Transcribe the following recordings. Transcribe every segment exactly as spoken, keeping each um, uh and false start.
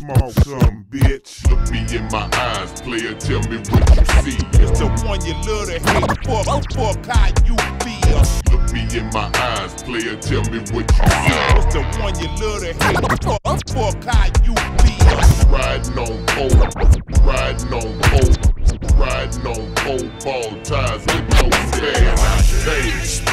small something, bitch. Look me in my eyes, player, tell me what you see. It's the one you love to hate, fuck, fuck how you feel. Look me in my eyes, player, tell me what you see. It's the one you love to hate, fuck, fuck how you feel. Riding on pole, riding on pole, riding on pole ball ties with no fast. Hey.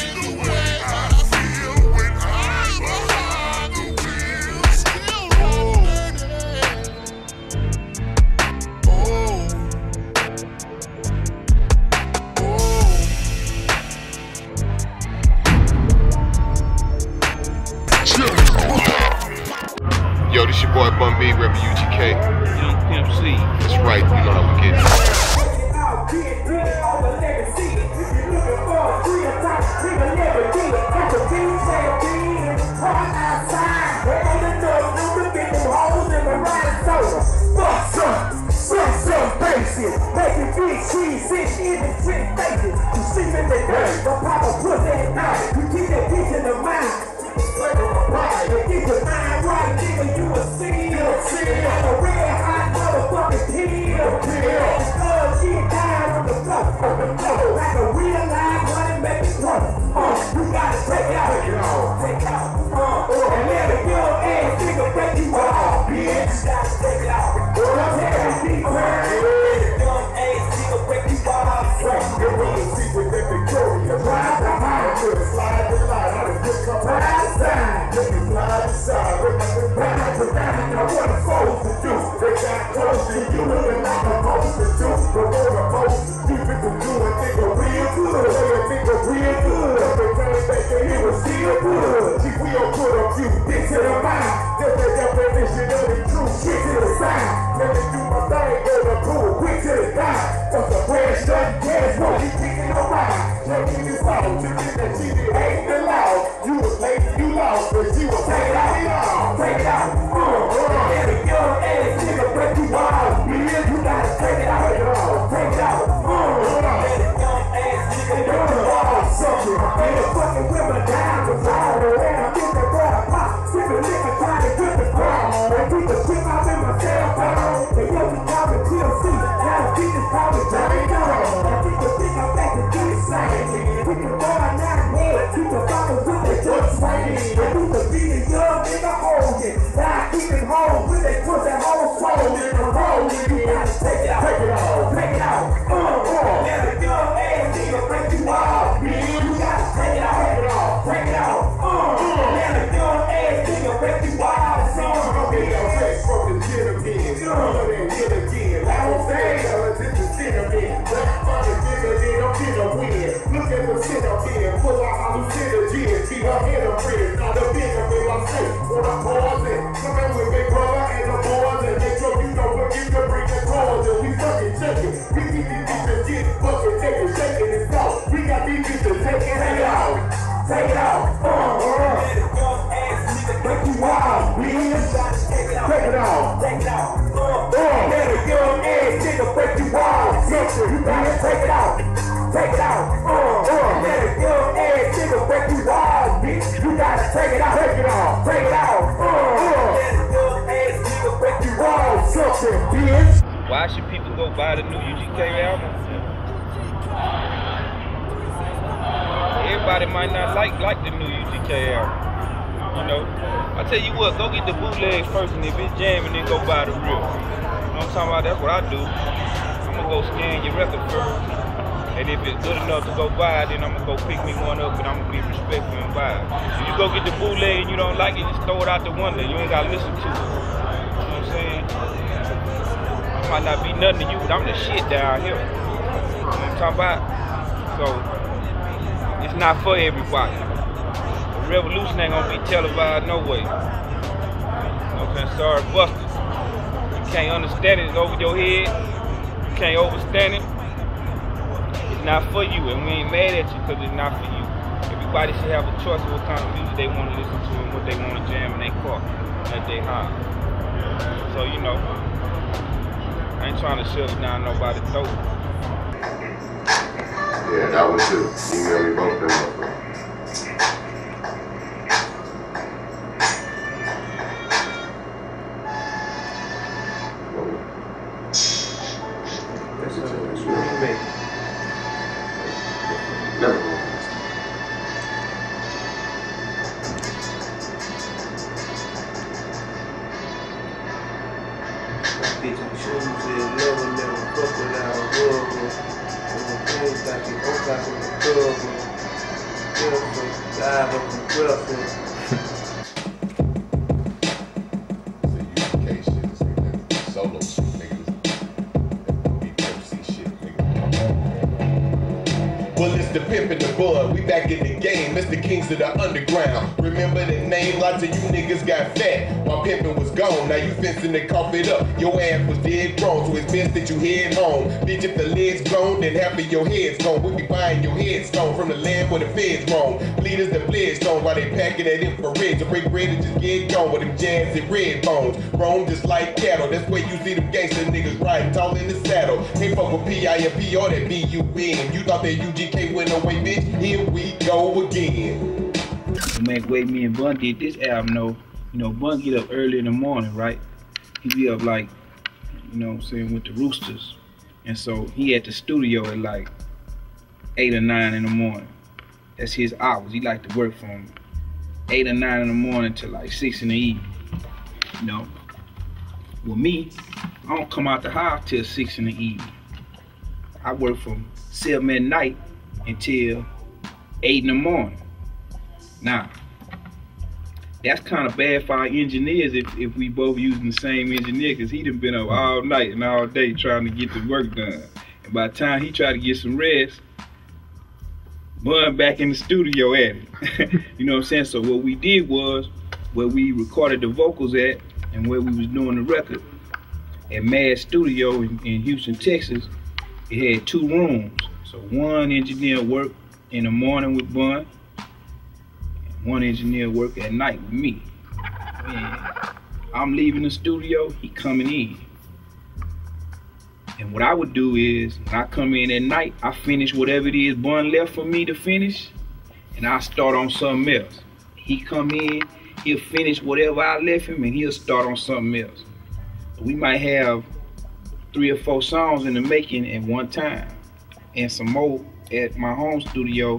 Yo, this your boy Bun B, reppin' U G K. Young Pimp C. That's right, you know how we get it. Making big cheese, sit in the print faces. You sleep in the dirt, don't pop a pussy at night. You keep that bitch in the mind. Right, get your mind right, nigga, you a seal. Like a red hot motherfucking pill. The club get down on the floor, on the floor. Like a real live running, make it flow. Uh, you gotta take it out, take it out, take it out. Uh, and let a young ass nigga break you off, bitch. You gotta take it out. I'm heavy deep, man. Slide the line, slide the line, I done just come right inside. Let me slide inside, let me slide inside. Now what I'm supposed to do? They got close to you, looking like I'm supposed to do. But what I'm supposed to do, people do a nigga real good. They a nigga real good. They came back and he was still good. See, we don't put a few dicks in the mind. That's the definition of the truth. Shit to the side. Let me do my thing, go to pool, quick to the die. Cause the bread shutting gas, won't keep kicking around. Taking you out, you think that she ain't allowed. You was late, you lost, but she was take it out, take it out. Uh, uh, and a young ass nigga break you out. Yeah, you gotta take it out, take it out. Uh, uh, and a young ass nigga break you out. Something, and the fucking women down the floor. And I think that boy pop, sipping liquor, trying to get the crowd. And keep the shit out in my cell phone. And yo, you call me T L C, now the beat is called me Johnny Dog. I think the thing I'm back to do the same. We can go out now, head, keep the fuckers with their good swinging. I do the beating young nigga holding. Now I keep it home with they put that whole soul in the road. You gotta take it out, take it out, take it out. Uh, uh, let a young ass nigga break you out. You gotta take it out, take it out, take it out. Uh, uh, let a young ass nigga break you out. Son, I'm gonna get face from the gin again. Son, and gin again. I don't say that it's the sin again. Black money, gin again, I'm gonna win. Look at the shit up here, pull out hallucinogens. See her in a bridge, now the bitch up in my shit. When I pause it, come in with big brother and the boys and make sure you know what you can bring the cause. And we fucking check it. We keep these bitches get fucking take it, shaking it out. We got these bitches taking it out. Take it out. Uh, uh. Let a young ass nigga break you out, bitch. Take it out. Take it out. Take it out. Uh, uh. Let a young ass nigga break you out. You gotta take it out. Take it out. Uh, uh. Let a young ass nigga break you out, bitch. You gotta take it out. Take it out. Take it out. Uh, uh. Let a young ass nigga break you out, something, bitch. Why should people go buy the new U G K album? Everybody might not like like the new U G K album. You know, I tell you what, go get the bootleg first, and if it's jamming, then go buy the real. You know what I'm talking about? That's what I do. I'm gonna go scan your record first, and if it's good enough to go buy it, then I'm gonna go pick me one up, and I'm gonna be respectful and buy it. If you go get the bootleg and you don't like it, just throw it out the window. You ain't gotta listen to it. You know what I'm saying? It might not be nothing to you, but I'm the shit down here. You know what I'm talking about? So it's not for everybody. The revolution ain't gonna be televised no way. Okay, sorry, Buster. You can't understand it over your head. You can't overstand it. It's not for you, and we ain't mad at you because it's not for you. Everybody should have a choice of what kind of music they want to listen to and what they want to jam in their car at their house. So, you know, I ain't trying to shove it down nobody's throat. Yeah, that one too. Email me both of them. bitch. I'm sure you said never, never fuck without a rubber. And the things got you up like in the cover. Girlfriend, dive up and girlfriend. Solo shit, niggas. Be Pimp C shit, nigga. Well, it's the pimp and the bud. We back in the game. Mister Kings of the underground. Remember the name? Lots of you niggas got fat while pimpin' was gone. Now you fencing to cough it up. Your ass was dead grown, so it's best that you head home. Bitch, if the leg's blown, then half of your head's gone. We be buying your headstone from the land where the feds roam. Bleeders the Bledstone while they packing that infrared to break bread and just get gone with them jazz and red bones. Roam just like cattle. That's where you see them gangster niggas riding tall in the saddle. Can't fuck with P I and P or that B U N. You thought that U G K went away, bitch? Here we go again. Man, way me and Bun did this album, though. You know, Bun get up early in the morning, right? He be up like, you know what I'm saying, with the Roosters. And so he at the studio at like eight or nine in the morning. That's his hours. He like to work from eight or nine in the morning to like six in the evening. You know, with me, I don't come out the house till six in the evening. I work from seven at night until eight in the morning. Now, that's kind of bad for our engineers if, if we both using the same engineer, because he done been up all night and all day trying to get the work done. And by the time he tried to get some rest, Bun back in the studio at it. You know what I'm saying? So what we did was, where we recorded the vocals at and where we was doing the record, at Mad Studio in, in Houston, Texas, it had two rooms. So one engineer worked in the morning with Bun, one engineer work at night with me. And I'm leaving the studio, he coming in. And what I would do is, when I come in at night, I finish whatever it is Bun left for me to finish, and I start on something else. He come in, he'll finish whatever I left him, and he'll start on something else. We might have three or four songs in the making at one time, and some more at my home studio,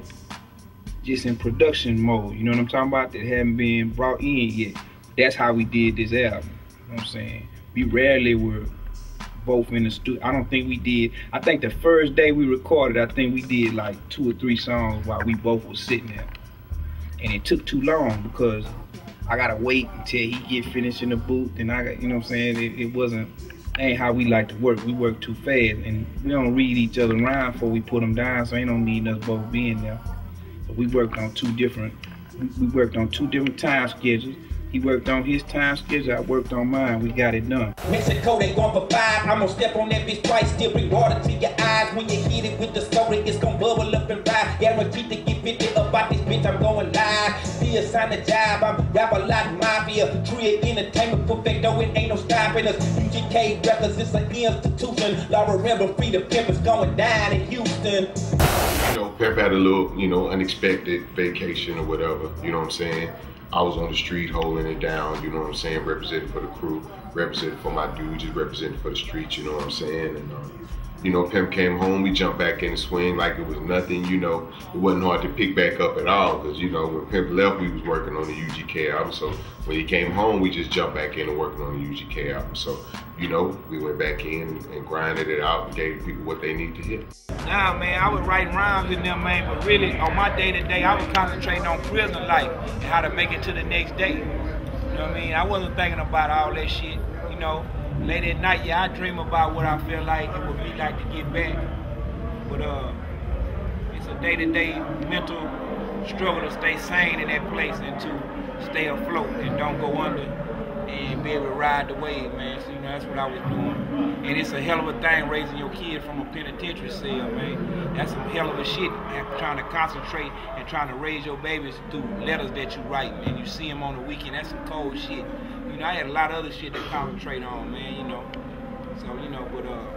just in production mode, you know what I'm talking about, that haven't been brought in yet. That's how we did this album, you know what I'm saying? We rarely were both in the studio. I don't think we did, I think the first day we recorded, I think we did like two or three songs while we both was sitting there. And it took too long because I gotta wait until he get finished in the booth, and I got, you know what I'm saying, it, it wasn't, ain't how we like to work. We work too fast, and we don't read each other around before we put them down, so ain't no need us both being there. But we worked on two different, we worked on two different time schedules. He worked on his time schedule, I worked on mine, we got it done. Mexico, they going for five. I'm gonna step on that bitch twice, still bring water to your eyes. When you hit it with the soda, it's gonna bubble up and ride. Guaranteed to get fifty up out this bitch, I'm going live. Be a sign of job, I'm rap a lot mafia. True entertainment, perfecto, it ain't no stopping us. U G K Records, it's an institution. Laura Rebel, free the pimp is going down in Houston. You know, Pep had a little, you know, unexpected vacation or whatever, you know what I'm saying? I was on the street holding it down, you know what I'm saying, representing for the crew, representing for my dude, just representing for the streets, you know what I'm saying? And, uh, you know, Pimp came home, we jumped back in the swing like it was nothing, you know. It wasn't hard to pick back up at all, because, you know, when Pimp left, we was working on the U G K album. So when he came home, we just jumped back in and working on the U G K album. So, you know, we went back in and grinded it out and gave people what they need to hear. Nah, man, I was writing rhymes in them, man, but really, on my day-to-day, I was concentrating on prison life and how to make it to the next day. You know what I mean? I wasn't thinking about all that shit, you know. Late at night, yeah, I dream about what I feel like it would be like to get back. But uh, it's a day-to-day mental struggle to stay sane in that place and to stay afloat and don't go under and be able to ride the wave, man. So, you know, that's what I was doing. And it's a hell of a thing raising your kid from a penitentiary cell, man. That's some hell of a shit, man, trying to concentrate and trying to raise your babies through letters that you write, man. You see them on the weekend, that's some cold shit. You know, I had a lot of other shit to concentrate on, man, you know. So, you know, but uh,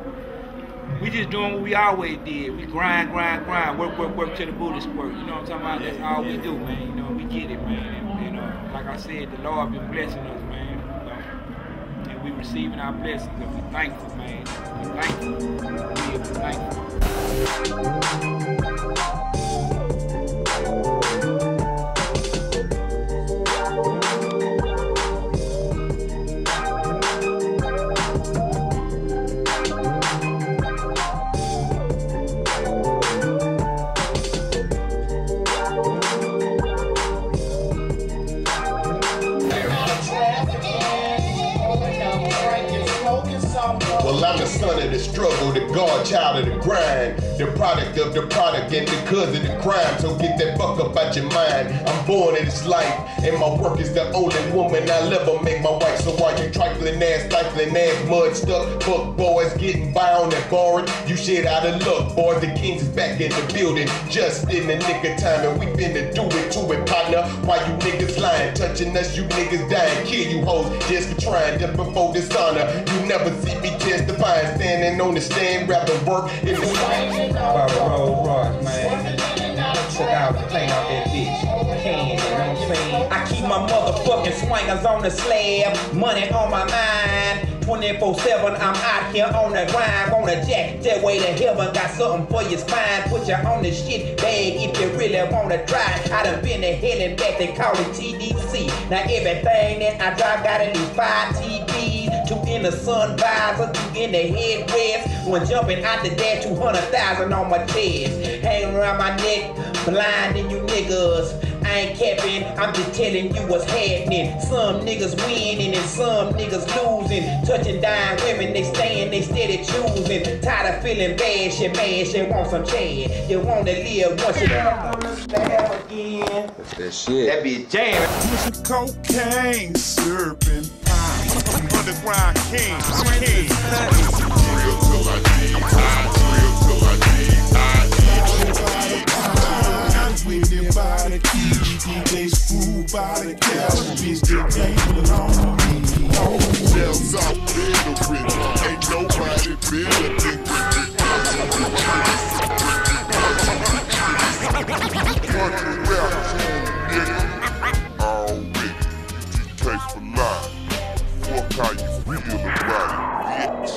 we just doing what we always did. We grind, grind, grind, work, work, work till the booty squirt. You know what I'm talking about? That's all we do, man. You know, we get it, man. And, and uh, like I said, the Lord been blessing us, man. And we receiving our blessings, and we thankful, man. We thankful. We thankful. hard child of the grind, the product of the product and the cause of the crime. So get that fuck up out your mind. I'm born in this life, and my work is the only woman I'll ever make my wife. So while you trifling ass, stifling ass, mud stuck, fuck boys getting by on that boring, you shit out of luck, boys. The Kings is back in the building, just in the nick of time, and we finna do it to it, partner. Why you niggas lying, touching us, you niggas dying, kill you hoes just for trying, just before dishonor. You never see me testifying, standing on the stand, rather work in the rain. About Rolls Royce, man. Took out the plane out that bitch. Can, you know what I'm saying? I keep my motherfucking swingers on the slab, money on my mind. twenty-four seven, I'm out here on the grind, on a jack, that way to heaven, got something for your spine. Put you on the shit bag if you really wanna try. I done been to hell and back, they call it T D C. Now everything that I drive got at least five T Vs. Two in the sun visor, two in the headrest. One jumping out the dash, two hundred thousand on my chest. Hanging around my neck, blinding you niggas. I ain't capping, I'm just telling you what's happening. Some niggas winning and some niggas losing. Touching dying women, they staying, they steady choosing. Tired of feeling bad, shit mad, shit want some chad. You wanna live once, you don't wanna stab again. That's that shit. That be jam. Pushing cocaine, serving pine. Underground king, king. Real till I need, real till I need, I with them by the key, they screw by the cow, bitch, they can't belong to me. Hotels off ignorant, ain't nobody feeling it. Country rap, nigga, all week, case for life. Fuck how you feel about it, bitch.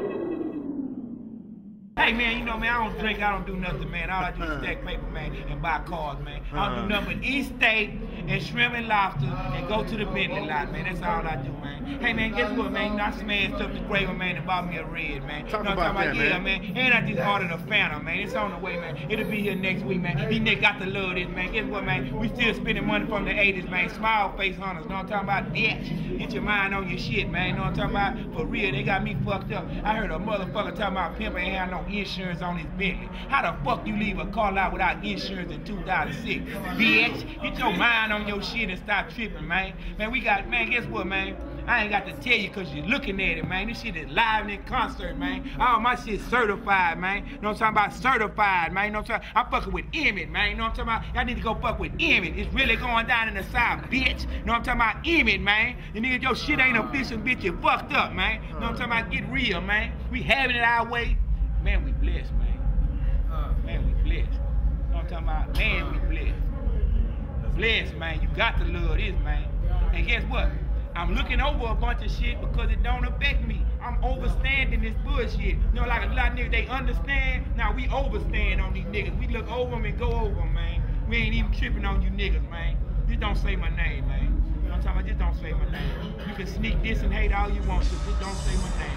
Hey man, you know man, I don't drink, I don't do nothing, man. All I do is stack paper, man, and buy cars, man. I don't do nothing but eat steak and shrimp and lobster and go to the Bentley lot, man. That's all I do, man. Hey man, guess what, man? You know, I smashed up the Graver, man, and bought me a red, man. Talk you know about what I'm that, talking about? Yeah, man. And I just ordered a Phantom, man. It's on the way, man. It'll be here next week, man. These niggas got to love this, man. Guess what, man? We still spending money from the eighties, man. Smile face hunters. Know what I'm talking about? Bitch. Get your mind on your shit, man. Know what I'm talking about? For real, they got me fucked up. I heard a motherfucker talking about pimp ain't had no insurance on his Bentley. How the fuck you leave a car out without insurance in two thousand six? Bitch, get your mind on your shit and stop tripping, man. Man, we got, man, guess what, man? I ain't got to tell you because you're looking at it, man. This shit is live in concert, man. All my shit certified, man. You know what I'm talking about? Certified, man. You know what I'm talking about? I'm fucking with Emmett, man. You know what I'm talking about? Y'all need to go fuck with Emmett. It's really going down in the South, bitch. You know what I'm talking about? Emmett, man. You niggas, your shit ain't official, bitch. You fucked up, man. You know what I'm talking about? Get real, man. We having it our way. Man, we blessed, man. Man, we blessed. You know what I'm talking about? Man, we blessed. Blessed, man. You got to love this, man. And guess what? I'm looking over a bunch of shit because it don't affect me. I'm overstanding this bullshit. You know, like a lot of niggas, they understand. Now we overstand on these niggas. We look over them and go over them, man. We ain't even tripping on you niggas, man. Just don't say my name, man. You know what I'm talking about? Just don't say my name. You can sneak this and hate all you want to. Just don't say my name,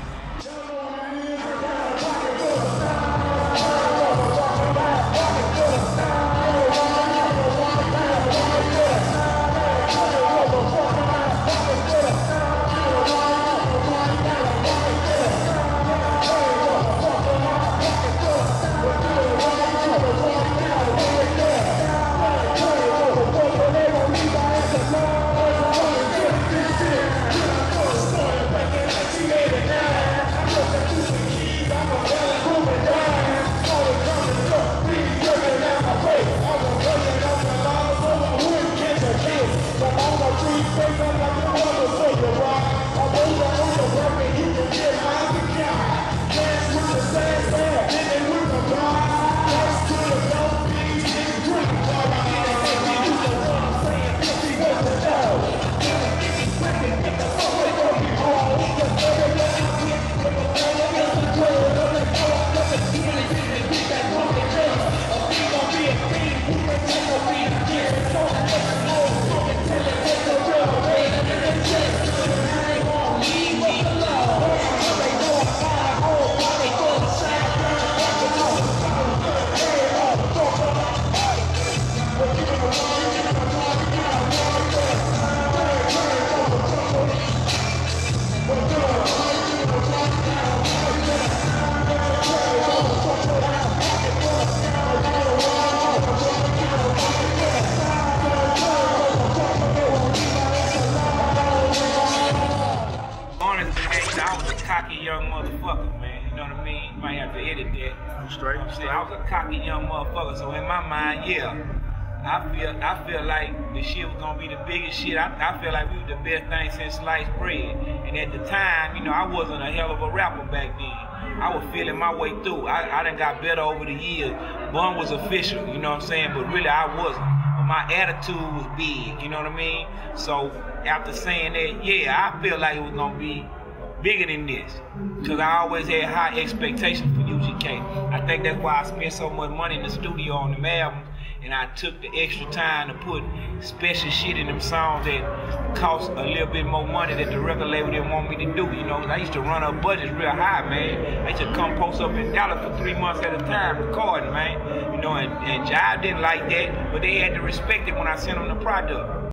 motherfucker, man. You know what I mean? You might have to edit that. Straight. I'm saying I was a cocky young motherfucker, so in my mind, yeah. I feel I feel like the shit was gonna be the biggest shit. I, I feel like we were the best thing since sliced bread. And at the time, you know, I wasn't a hell of a rapper back then. I was feeling my way through. I, I done got better over the years. Bun was official, you know what I'm saying? But really I wasn't. But my attitude was big, you know what I mean? So after saying that, yeah, I feel like it was gonna be bigger than this. Because I always had high expectations for U G K. I think that's why I spent so much money in the studio on them albums. And I took the extra time to put special shit in them songs that cost a little bit more money that the record label didn't want me to do. You know, I used to run up budgets real high, man. I used to come post up in Dallas for three months at a time recording, man. You know, and, and Jive didn't like that, but they had to respect it when I sent them the product.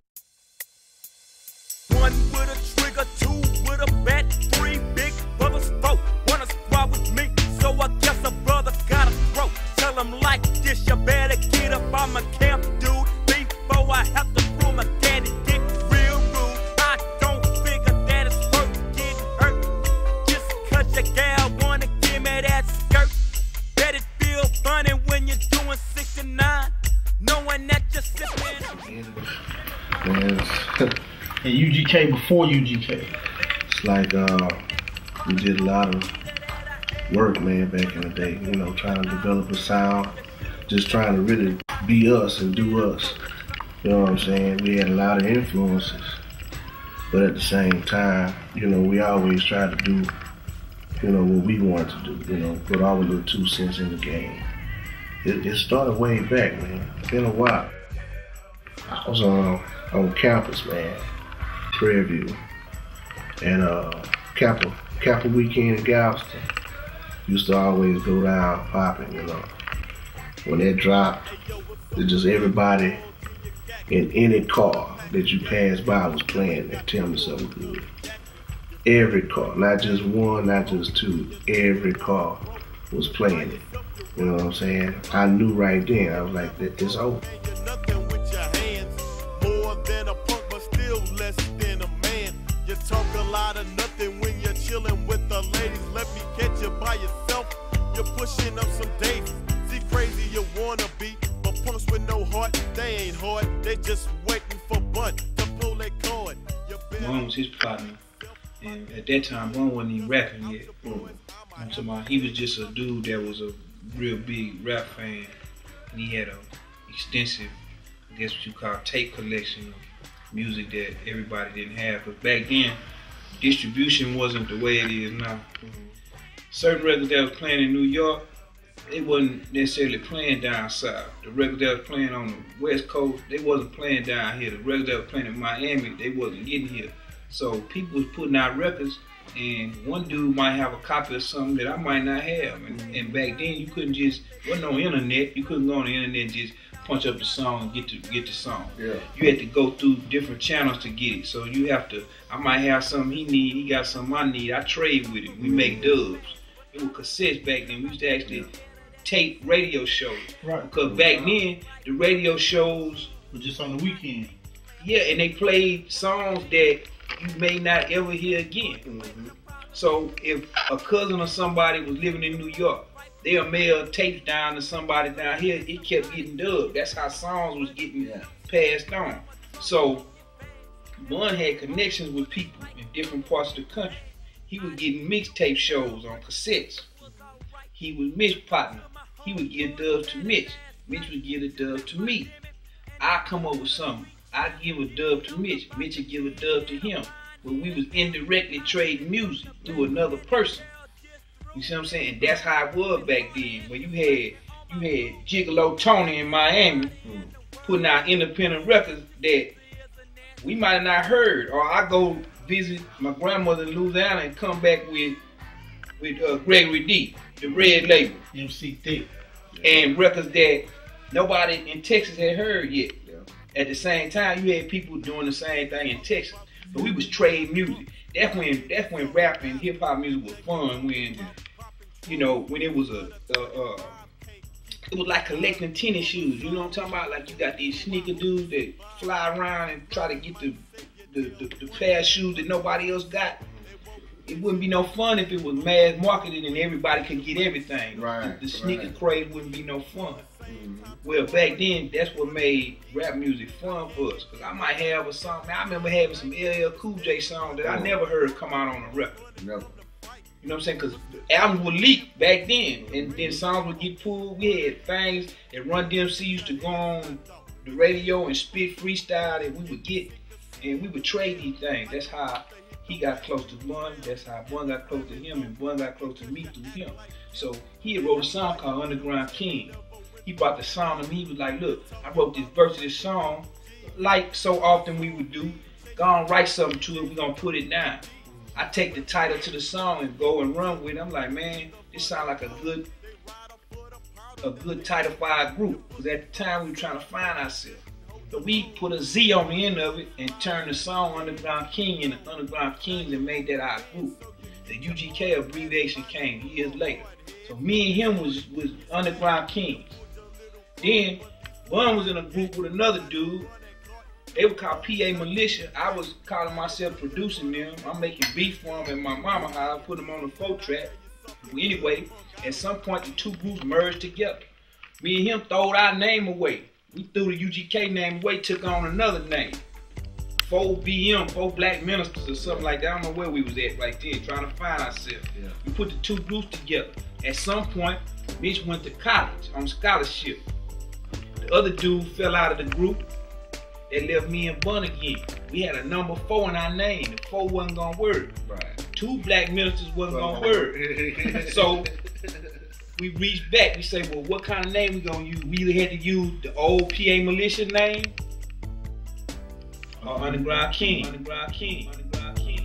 One with a trigger, two with a bat, three big brothers, four wanna squad with me, so I guess a brother gotta grow. Tell them like this, you better get up. I'm a camp dude before I have to prove my daddy get real rude. I don't figure that it's worth getting hurt just cause your gal wanna give me that skirt. Bet it feel funny when you're doing sixty-nine, knowing that you're sipping. Yes. And U G K before U G K. It's like uh, we did a lot of work, man, back in the day. You know, trying to develop a sound, just trying to really be us and do us. You know what I'm saying? We had a lot of influences, but at the same time, you know, we always try to do, you know, what we wanted to do. You know, put our little two cents in the game. It, it started way back, man. It's been a while. I was on on campus, man. Prairie View, and uh, Kappa, Kappa Weekend in Galveston. Used to always go down popping, you know. When that dropped, it just everybody in any car that you passed by was playing that Tell Me Something Good. Every car, not just one, not just two, every car was playing it. You know what I'm saying? I knew right then, I was like, it's over. You talk a lot of nothing when you're chilling with the ladies. Let me catch you by yourself. You're pushing up some daisies. See, crazy you wanna be, but punks with no heart, they ain't hard. They just waiting for Bun to pull their cord. Bun was his partner, and at that time, Bun wasn't even rapping yet. I'm talking about, he was just a dude that was a real big rap fan, and he had a extensive, I guess what you call tape collection of music that everybody didn't have. But back then, distribution wasn't the way it is now. Certain records that was playing in New York, they wasn't necessarily playing down south. The records that was playing on the West Coast, they wasn't playing down here. The records that was playing in Miami, they wasn't getting here. So people was putting out records, and one dude might have a copy of something that I might not have. And, and back then, you couldn't just, wasn't no internet. You couldn't go on the internet and just punch up the song and get to get the song. Yeah. You had to go through different channels to get it. So you have to, I might have something he need, he got something I need. I trade with him. We make dubs. It was cassettes back then. We used to actually tape radio shows. Right. Because back then, the radio shows were just on the weekend. Yeah, and they played songs that you may not ever hear again. Mm-hmm. So if a cousin or somebody was living in New York, they'll mail tapes down to somebody down here, it kept getting dubbed. That's how songs was getting yeah. passed on. So Bun had connections with people in different parts of the country. He was getting mixtape shows on cassettes. He was Mitch's partner. He would give dubs to Mitch. Mitch would give a dub to me. I come up with something. I give a dub to Mitch. Mitch would give a dub to him. But we was indirectly trading music through another person. You see what I'm saying? And that's how it was back then. When you had you had Gigolo Tony in Miami mm. putting out independent records that we might have not heard. Or I go visit my grandmother in Louisiana and come back with with uh, Gregory D, the Red Label. M C Thick. And records that nobody in Texas had heard yet. Yeah. At the same time, you had people doing the same thing in Texas. But we was trade music. That's when that's when rap and hip hop music was fun. When you know when it was a, a, a it was like collecting tennis shoes. You know what I'm talking about? Like you got these sneaker dudes that fly around and try to get the the, the, the pair of shoes that nobody else got. it wouldn't be no fun if it was mass marketed and everybody could get everything. Right. The, the sneaker right. craze wouldn't be no fun. Mm-hmm. Well, back then, that's what made rap music fun for us. Cause I might have a song. Man, I remember having some L L Cool J songs that I never heard come out on a record. Never. You know what I'm saying? Because albums would leak back then, and then songs would get pulled. We had things that Run D M C used to go on the radio and spit freestyle that we would get, and we would trade these things. That's how he got close to Bun. That's how Bun got close to him, and Bun got close to me through him. So he had wrote a song called Underground King. He brought the song to me. He was like, look, I wrote this verse of this song, like so often we would do. Go on, write something to it. We're going to put it down. I take the title to the song and go and run with it. I'm like, man, this sounds like a good a good title for our group. Because at the time we were trying to find ourselves. So we put a Z on the end of it and turned the song Underground King into Underground Kings and made that our group. The U G K abbreviation came years later. So me and him was, was Underground Kings. Then Bun was in a group with another dude. They were called P A Militia. I was calling myself producing them. I'm making beats for them in my mama house, put them on the four track. Anyway, at some point the two groups merged together. Me and him throwed our name away. We threw the U G K name away, took on another name. Four B M, Four Black Ministers or something like that. I don't know where we was at right then, trying to find ourselves. Yeah. We put the two groups together. At some point, Mitch went to college on scholarship. The other dude fell out of the group. They left me and Bun again. We had a number four in our name. The four wasn't gonna work. Right. Two black ministers wasn't gonna work. So we reached back. We say, well, what kind of name we gonna use? We either had to use the old P A Militia name or Underground King. Underground King. Underground King.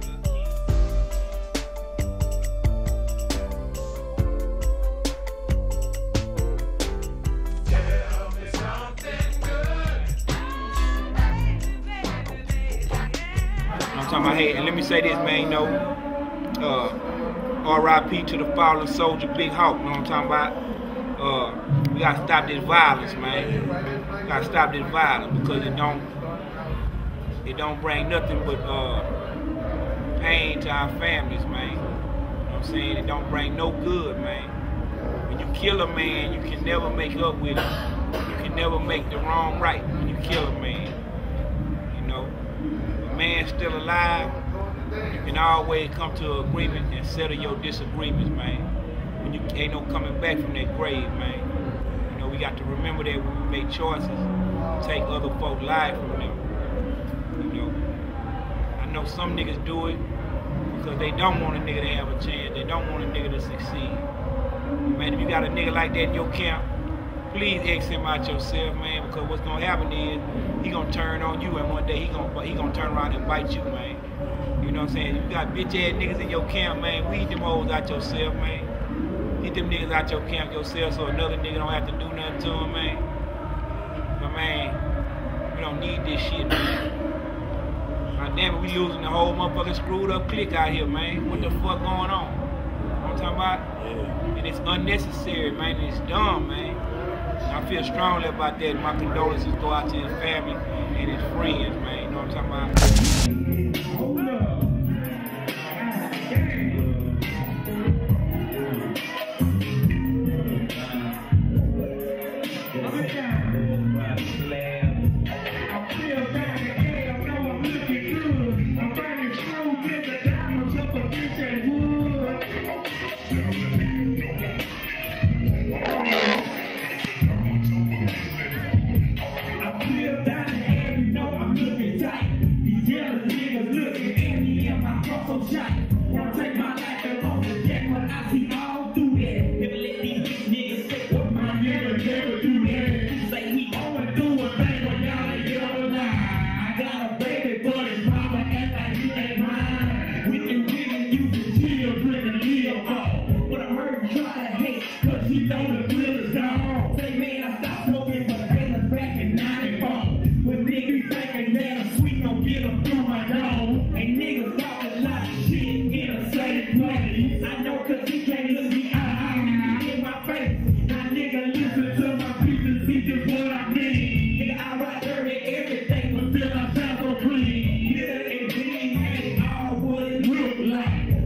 Hey, and let me say this, man, you know, uh, R I P to the fallen soldier, Big Hawk, you know what I'm talking about? Uh, we gotta stop this violence, man. We gotta stop this violence because it don't, it don't bring nothing but uh, pain to our families, man. You know what I'm saying? It don't bring no good, man. When you kill a man, you can never make up with it. You can never make the wrong right when you kill a man. Man still alive, you can always come to an agreement and settle your disagreements, man. When you ain't no coming back from that grave, man. You know, we got to remember that when we make choices, take other folks' lives from them. You know, I know some niggas do it because they don't want a nigga to have a chance. They don't want a nigga to succeed. Man, if you got a nigga like that in your camp, please X him out yourself, man, because what's gonna happen is he gonna turn on you and one day he gonna he gonna turn around and bite you, man. You know what I'm saying? You got bitch ass niggas in your camp, man. Weed them hoes out yourself, man. Get them niggas out your camp yourself so another nigga don't have to do nothing to them, man. But man, we don't need this shit, man. God damn it, we losing the whole motherfucking screwed up clique out here, man. What the fuck going on? You know what I'm talking about? Yeah. And it's unnecessary, man. It's dumb, man. I feel strongly about that. My condolences go out to his family and his friends, man. You know what I'm talking about? Hold up. Everything was still I sound so clean. Yeah, and then had it all what it looked like.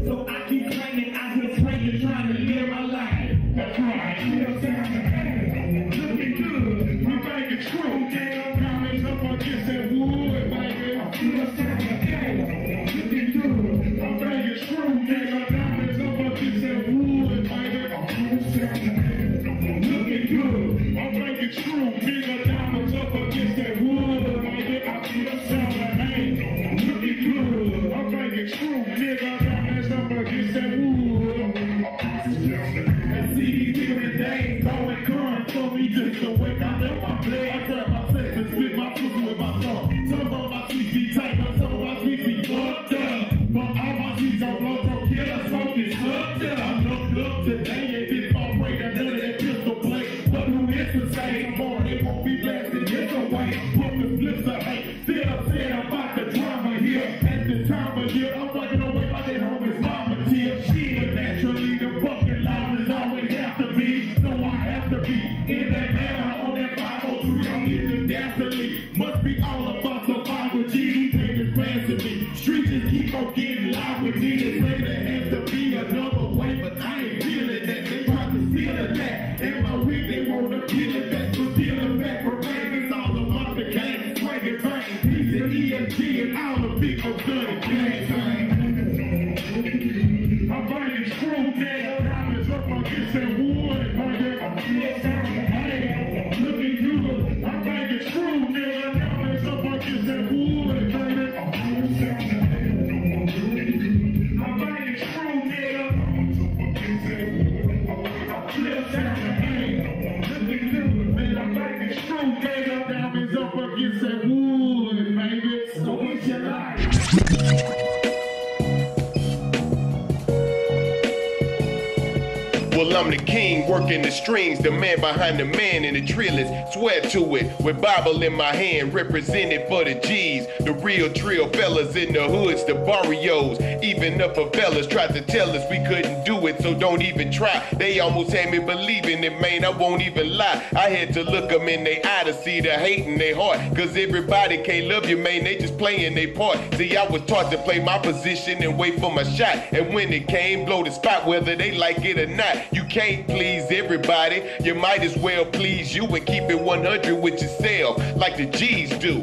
Still saying about the drama here. At the time of year, I'm walking away by that homie's mama tear. But naturally, the fucking law is always have to be. So I have to be in that manner on that five oh three. I'm in the dastardly. Must be all about survival. G, take advance of me. Streets just keep on getting loud with me. They say there has to be another way, but I ain't feeling that. They try to steal it back. In my week, they want to kill it back. So steal it back from me. It's all about the game. Swag it bang. He's an E S G and all the big old dirty gang. I'm burning screw dead. Diamonds up against that wood. Look at you. I'm burning screw dead. Diamonds up against that wood. I'm burning screw dead. Look at you. Man, I'm burning screw dead. Diamonds up against that wood, baby. So what's your life? Well, I'm the king, working the strings, the man behind the man in the trillers. Swear to it, with Bible in my hand, represented for the G's. The real trill fellas in the hoods, the barrios. Even the favelas tried to tell us we couldn't do it, so don't even try. They almost had me believing it, man, I won't even lie. I had to look them in their eye to see the hate in their heart. Cause everybody can't love you, man, they just playing their part. See, I was taught to play my position and wait for my shot. And when it came, blow the spot whether they like it or not. You can't please everybody, you might as well please you and keep it one hundred with yourself, like the G's do.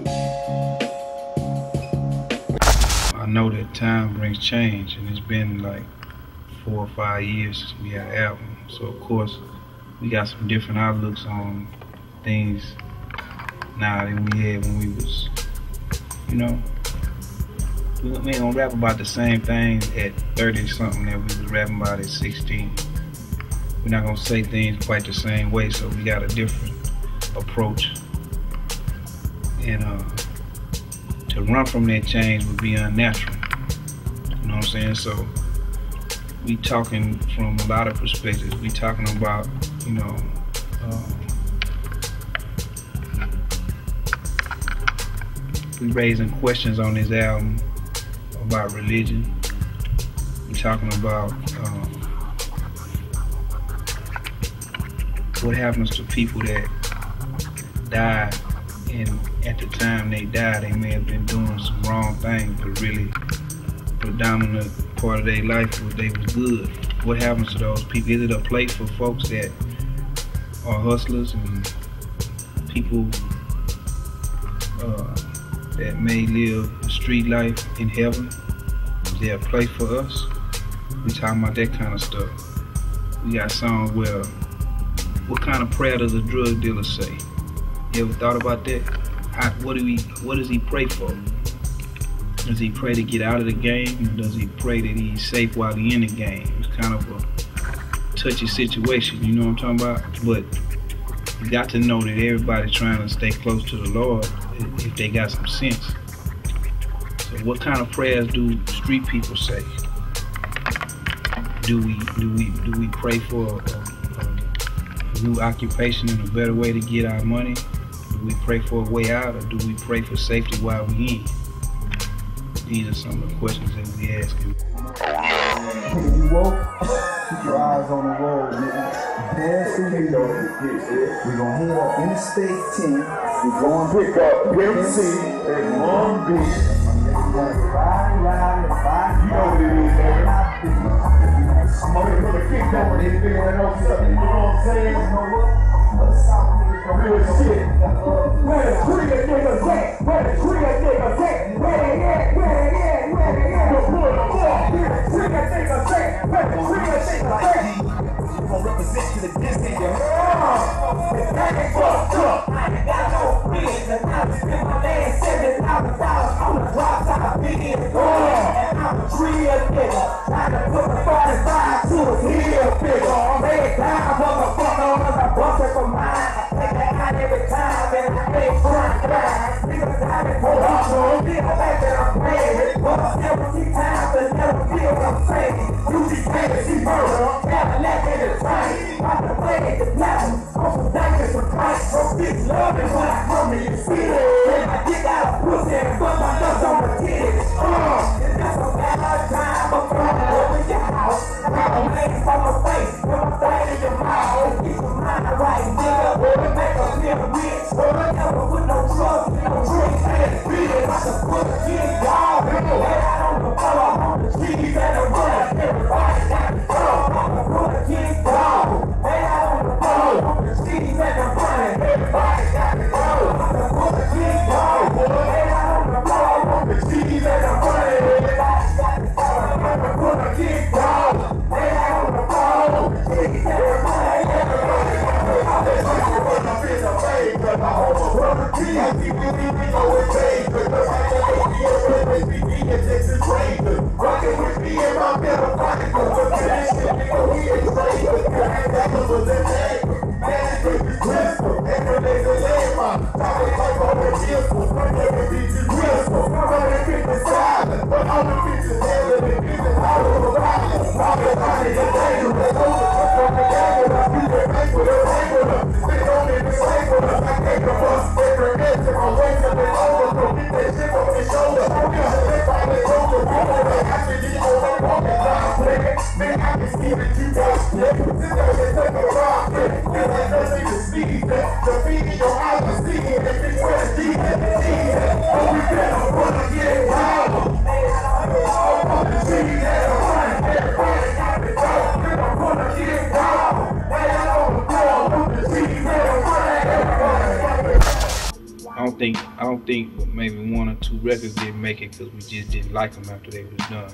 I know that time brings change, and it's been like four or five years since we had an album. So of course, we got some different outlooks on things now than we had when we was, you know, we ain't gonna rap about the same things at thirty something that we was rapping about at sixteen. We're not gonna say things quite the same way, so we got a different approach. And uh, to run from that change would be unnatural. You know what I'm saying? So we talking from a lot of perspectives. We talking about, you know, um, we raising questions on this album about religion. We talking about um, what happens to people that die, and at the time they died, they may have been doing some wrong things, but really predominant part of their life was they was good. What happens to those people? Is it a place for folks that are hustlers and people uh, that may live the street life in heaven? Is there a place for us? We talking about that kind of stuff. We got songs where, what kind of prayer does a drug dealer say? You ever thought about that? How, what do we? What does he pray for? Does he pray to get out of the game, or does he pray that he's safe while he's in the game? It's kind of a touchy situation, you know what I'm talking about? But you got to know that everybody's trying to stay close to the Lord if they got some sense. So what kind of prayers do street people say? Do we do we do we pray for a, a new occupation and a better way to get our money? Do we pray for a way out, or do we pray for safety while we in? These are some of the questions that we ask you. When you woke, keep your eyes on the road, nigga. Dance through New York. We're gonna hit up Interstate ten. We're going to pick up Pimp C and Long Beach. You know what it is, man. I'm over here for the kick over this thing right now. You know what I'm saying? You know what? Real shit. Where the trigger niggas at? Where the trigger niggas at? Where they at? Where they at? Where they at? You're pulling them off. Where the trigger niggas at? Where the trigger niggas at? You gon' represent to the distance, yo. Oh, that ain't fucked up. I ain't got no friends, and I just spent my last seven thousand dollars on the drop top big oh, and I'm a real nigga. Trying to put the forty-five to his heel figure. I'm head down, motherfucker, on the bucket for mine. Every time and I ain't trying to die. Niggas got it pulled off, so don't get back that I'm playing with. But every time and never feel what I'm saying. You be paying, she murder, never let me the train. I'm the play, the black. shoulder. Everybody hold the roller. I can get on the walking line, player. Man, I can see that you got split. Sit down and take a ride, man. Feel like nothing to see that. The feed in your eyes are seeing it. If it's where the G is, the G is. Oh, we better wanna get wild. All of the trees that are running. Everybody got the dog. We don't wanna get wild. Way out on the floor. All the trees that are running. Everybody got the I don't think I don't think maybe one or two records didn't make it because we just didn't like them after they was done.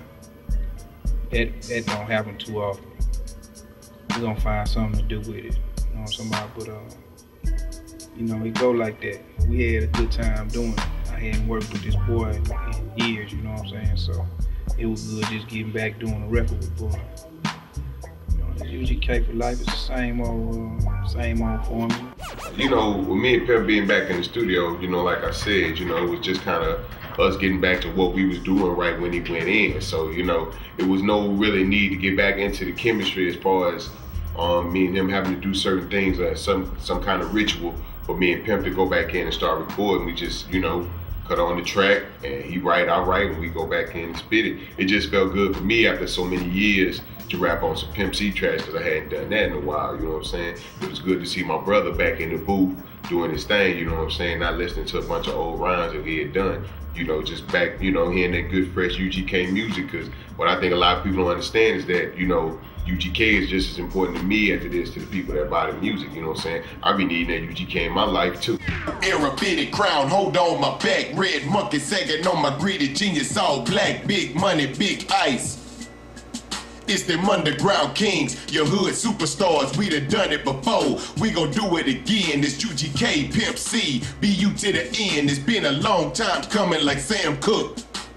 That that don't happen too often. We're gonna find something to do with it. You know what I'm talking about? But uh, you know, it go like that. We had a good time doing it. I hadn't worked with this boy in years, you know what I'm saying? So it was good just getting back doing a record with boy. You know, the U G K for life is the same old uh, same old formula. You know, with me and Pep being back in the studio, you know, like I said, you know, it was just kind of us getting back to what we was doing right when he went in. So, you know, it was no really need to get back into the chemistry as far as um, me and him having to do certain things, uh, some some kind of ritual for me and Pimp to go back in and start recording. We just, you know, cut on the track and he write, I write, and we go back in and spit it. It just felt good for me after so many years to rap on some Pimp C tracks because I hadn't done that in a while, you know what I'm saying? It was good to see my brother back in the booth doing his thing, you know what I'm saying? Not listening to a bunch of old rhymes that he had done, you know, just back, you know, hearing that good, fresh U G K music. Because what I think a lot of people don't understand is that, you know, U G K is just as important to me as it is to the people that buy the music, you know what I'm saying? I be needing that U G K in my life too. Era fitted crown, hold on my back. Red monkey sagging on my greedy genius, all black. Big money, big ice. It's them underground kings, your hood superstars. We done done it before, we gon' do it again. It's U G K, Pimp C, B U to the end. It's been a long time coming like Sam Cooke.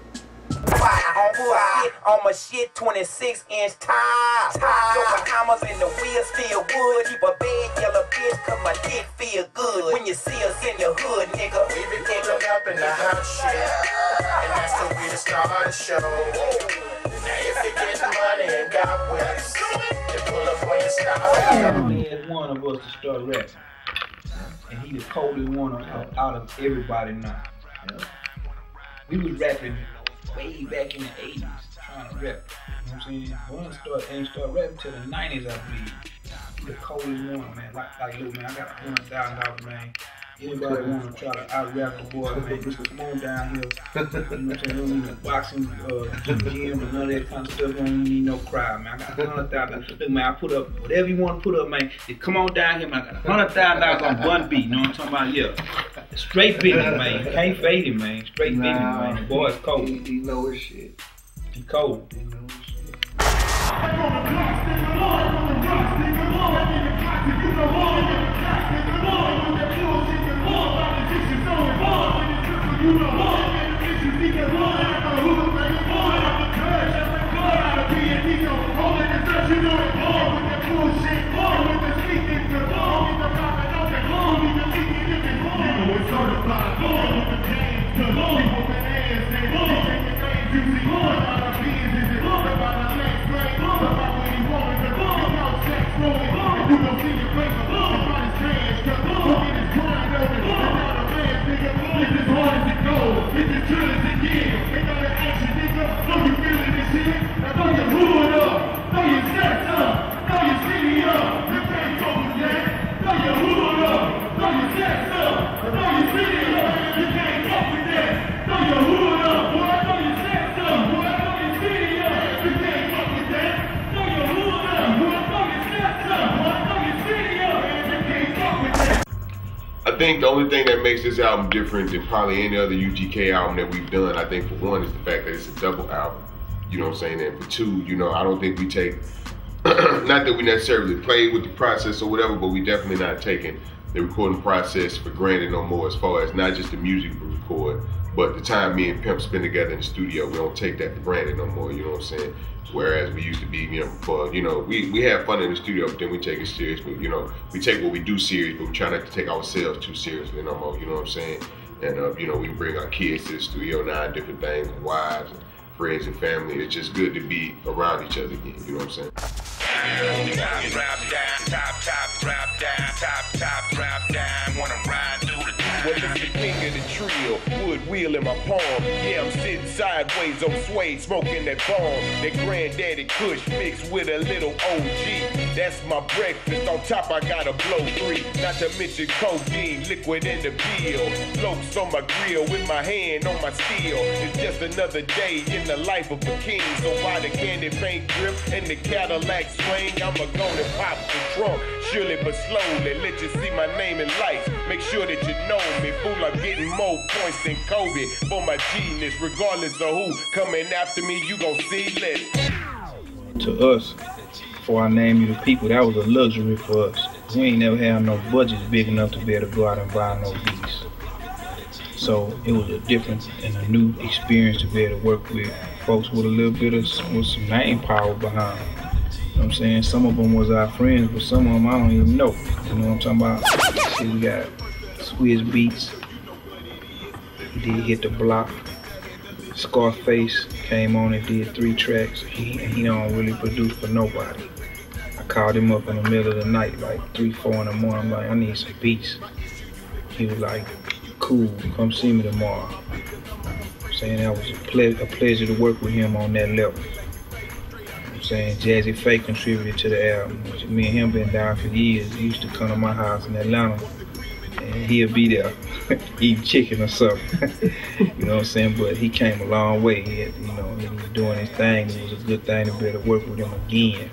On my shit, twenty-six inch tires. Throwing hammers in the wheel, still wood. Keep a bad yellow bitch, cause my dick feel good. When you see us in the hood, nigga, we be pulling up in the hot shit, and that's the way to start the show. Now if you get money and got whips, you pull up when you start. He had one of us to start rapping, and he the coldest one out, out of everybody now. We was rapping way back in the eighties, trying to rap. You know what I'm saying? One start ain't start rapping till the nineties, I believe. The coldest one, man. Like, like, look, man, I got a hundred thousand dollars, man. Anybody want to try to out rap the boy, man? Just come on down here. You know what I'm saying? Don't need no boxing, uh, gym, or none of that kind of stuff. Don't need no crowd, man. I got a hundred thousand. Look, man, I put up whatever you want to put up, man. Just come on down here, man. I got a hundred thousand dollars on one beat. You know what I'm talking about? Yeah. Straight business, man. You can't fade him, man. Straight business, nah, man. The boy's cold. He, he know his shit. He cold. He know his shit. I think the only thing that makes this album different than probably any other U G K album that we've done, I think for one, is the fact that it's a double album. You know what I'm saying? And for two, you know, I don't think we take, not that we necessarily play with the process or whatever, but we definitely not taking the recording process for granted no more, as far as not just the music we record, but the time me and Pimp spend together in the studio. We don't take that for granted no more, you know what I'm saying? Whereas we used to be, you know, before, you know, we, we have fun in the studio, but then we take it serious. But, you know, we take what we do serious, but we try not to take ourselves too seriously no more, you know what I'm saying? And, uh, you know, we bring our kids to the studio now and different things, and wives and friends and family. It's just good to be around each other again, you know what I'm saying? Top, drop down, top, top, drop down, top, top, drop down, wanna ride through the town. Well, it's the king of the trio, wood wheel in my palm. Yeah, I'm sitting sideways on suede, smoking that bomb. That granddaddy kush mixed with a little O G. That's my breakfast. On top, I got a blow three. Not to mention codeine, liquid in the bill. Lopes on my grill with my hand on my steel. It's just another day in the life of a king. So while the candy paint drip and the Cadillac swing, I'ma go and pop the trunk. Surely but slowly, let you see my name in lights. Make sure that you know me. Fool, I'm getting more points than Kobe for my genius. Regardless of who coming after me, you gon' see less. To us, before I name you the people, that was a luxury for us. We ain't never had no budgets big enough to be able to go out and buy no beats. So it was a different and a new experience to be able to work with folks with a little bit of with some name power behind them. You know what I'm saying? Some of them was our friends, but some of them I don't even know. You know what I'm talking about? See, we got Swizz Beatz. He did Hit the Block. Scarface came on and did three tracks. He, he don't really produce for nobody. I called him up in the middle of the night, like three, four in the morning. I'm like, I need some beats. He was like, cool, come see me tomorrow. I'm saying that was a, ple a pleasure to work with him on that level. I'm saying Jazzy Faye contributed to the album. Me and him been down for years. He used to come to my house in Atlanta and he'll be there eating chicken or something. You know what I'm saying? But he came a long way. He had, you know, he was doing his thing. It was a good thing to be able to work with him again.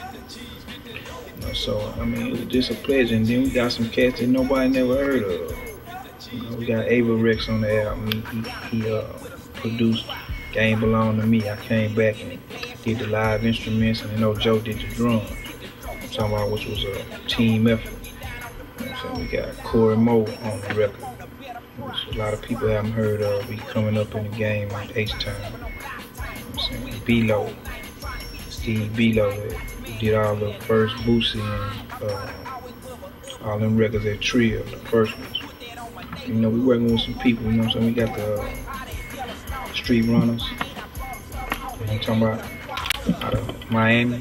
You know, so I mean, it was just a pleasure. And then we got some cats that nobody never heard of. You know, we got Ava Rex on the album. He, he, he uh, produced Game Belong to Me. I came back and did the live instruments, and I know Joe did the drums. I'm talking about, which was a team effort. You know what I'm saying? We got Corey Moe on the record, which a lot of people haven't heard of. He coming up in the game like H-Time. You know what I'm saying? B-Lo, Steve B-Lo, that did all the first Boosie and uh, all them records at Trio, the first ones. You know, we working with some people, you know what I'm saying? We got the uh, Street Runners, you know what I'm talking about, out of Miami.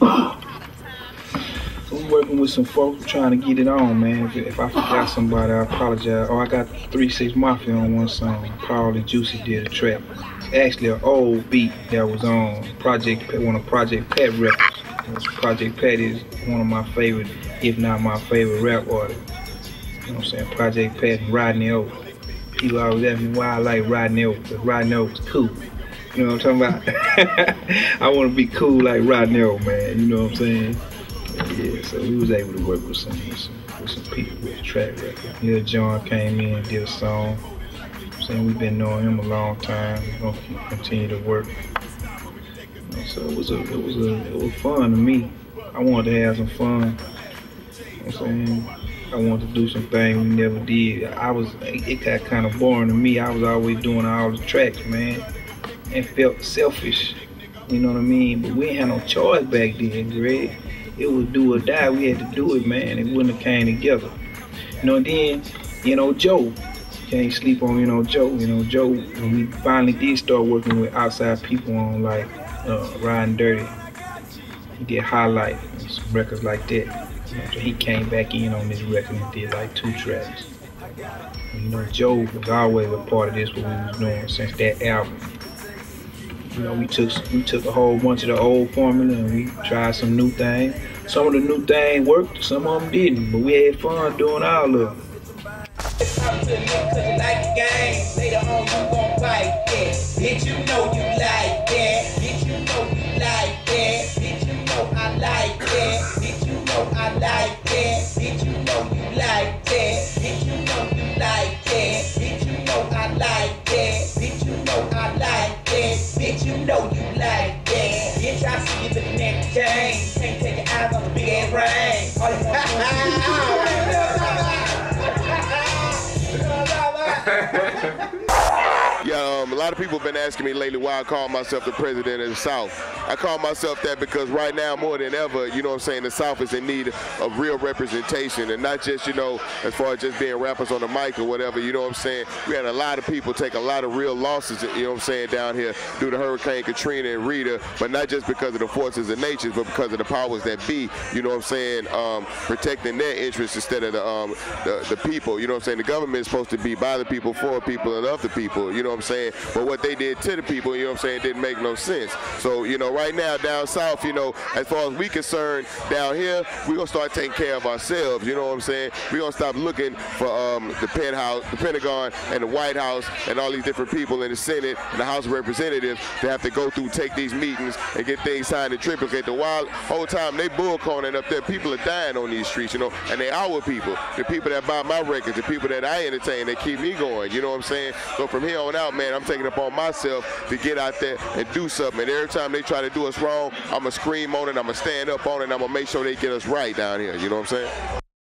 So we working with some folks trying to get it on, man. If, if I forgot somebody, I apologize. Oh, I got three six Mafia on one song. Paul and Juicy did a track. It's actually an old beat that was on Project, one of Project Pat records. Project Pat is one of my favorite, if not my favorite rap artists. You know what I'm saying? Project Pat and Rodney O. People always ask me why I like Rodney O, because Rodney O was cool. You know what I'm talking about? I want to be cool like Rodney O, man. You know what I'm saying? Yeah, so we was able to work with some with some, with some people with a track record. Lil Jon came in and did a song. I'm saying we've been knowing him a long time. We're gonna keep, continue to work. You know, so it was a it was a it was fun to me. I wanted to have some fun. You know what I'm saying? I wanted to do some things we never did. I was, it got kind of boring to me. I was always doing all the tracks, man, and felt selfish. You know what I mean? But we ain't had no choice back then, Greg. It was do or die. We had to do it, man. It wouldn't have came together. You know, and then, you know, Joe. Can't sleep on, you know, Joe. You know, Joe, when we finally did start working with outside people on, like, uh, Riding Dirty, he did Highlight and some records like that. You know, so he came back in on this record and did like two tracks. And, you know, Joe was always a part of this, what we was doing since that album. You know, we took we took a whole bunch of the old formula and we tried some new things. Some of the new things worked, some of them didn't, but we had fun doing all of them. Later on you gon' fight that. Bitch, you know you like that. Bitch, you know you like that. Bitch, you know I like that. Bitch, you know I like that. Bitch, you know you like that. Bitch, you know you like that. Bitch, you know I like that. Bitch, you know I like that. Bitch, you know you like that. Bitch, I see you looking at the game. Can't take your eyes off the big ass ring. All you want to do is lot of people have been asking me lately why I call myself the president of the South. I call myself that because right now, more than ever, you know what I'm saying, the South is in need of real representation, and not just, you know, as far as just being rappers on the mic or whatever, you know what I'm saying. We had a lot of people take a lot of real losses, you know what I'm saying, down here due to Hurricane Katrina and Rita, but not just because of the forces of nature, but because of the powers that be, you know what I'm saying, um, protecting their interests instead of the, um, the, the people, you know what I'm saying. The government is supposed to be by the people, for people, and of the people, you know what I'm saying, but what they did to the people, you know what I'm saying, didn't make no sense. So, you know, right now down south, you know, as far as we concerned, down here, we're going to start taking care of ourselves, you know what I'm saying. We're going to stop looking for um, the penthouse, the Pentagon, and the White House, and all these different people in the Senate and the House of Representatives to have to go through, take these meetings, and get things signed and triplicate. The while whole time they bullcorning up there, people are dying on these streets, you know, and they our people, the people that buy my records, the people that I entertain, they keep me going, you know what I'm saying. So from here on out, man, I'm taking it upon myself to get out there and do something. And every time they try to do us wrong, I'm going to scream on it, I'm going to stand up on it, and I'm going to make sure they get us right down here, you know what I'm saying.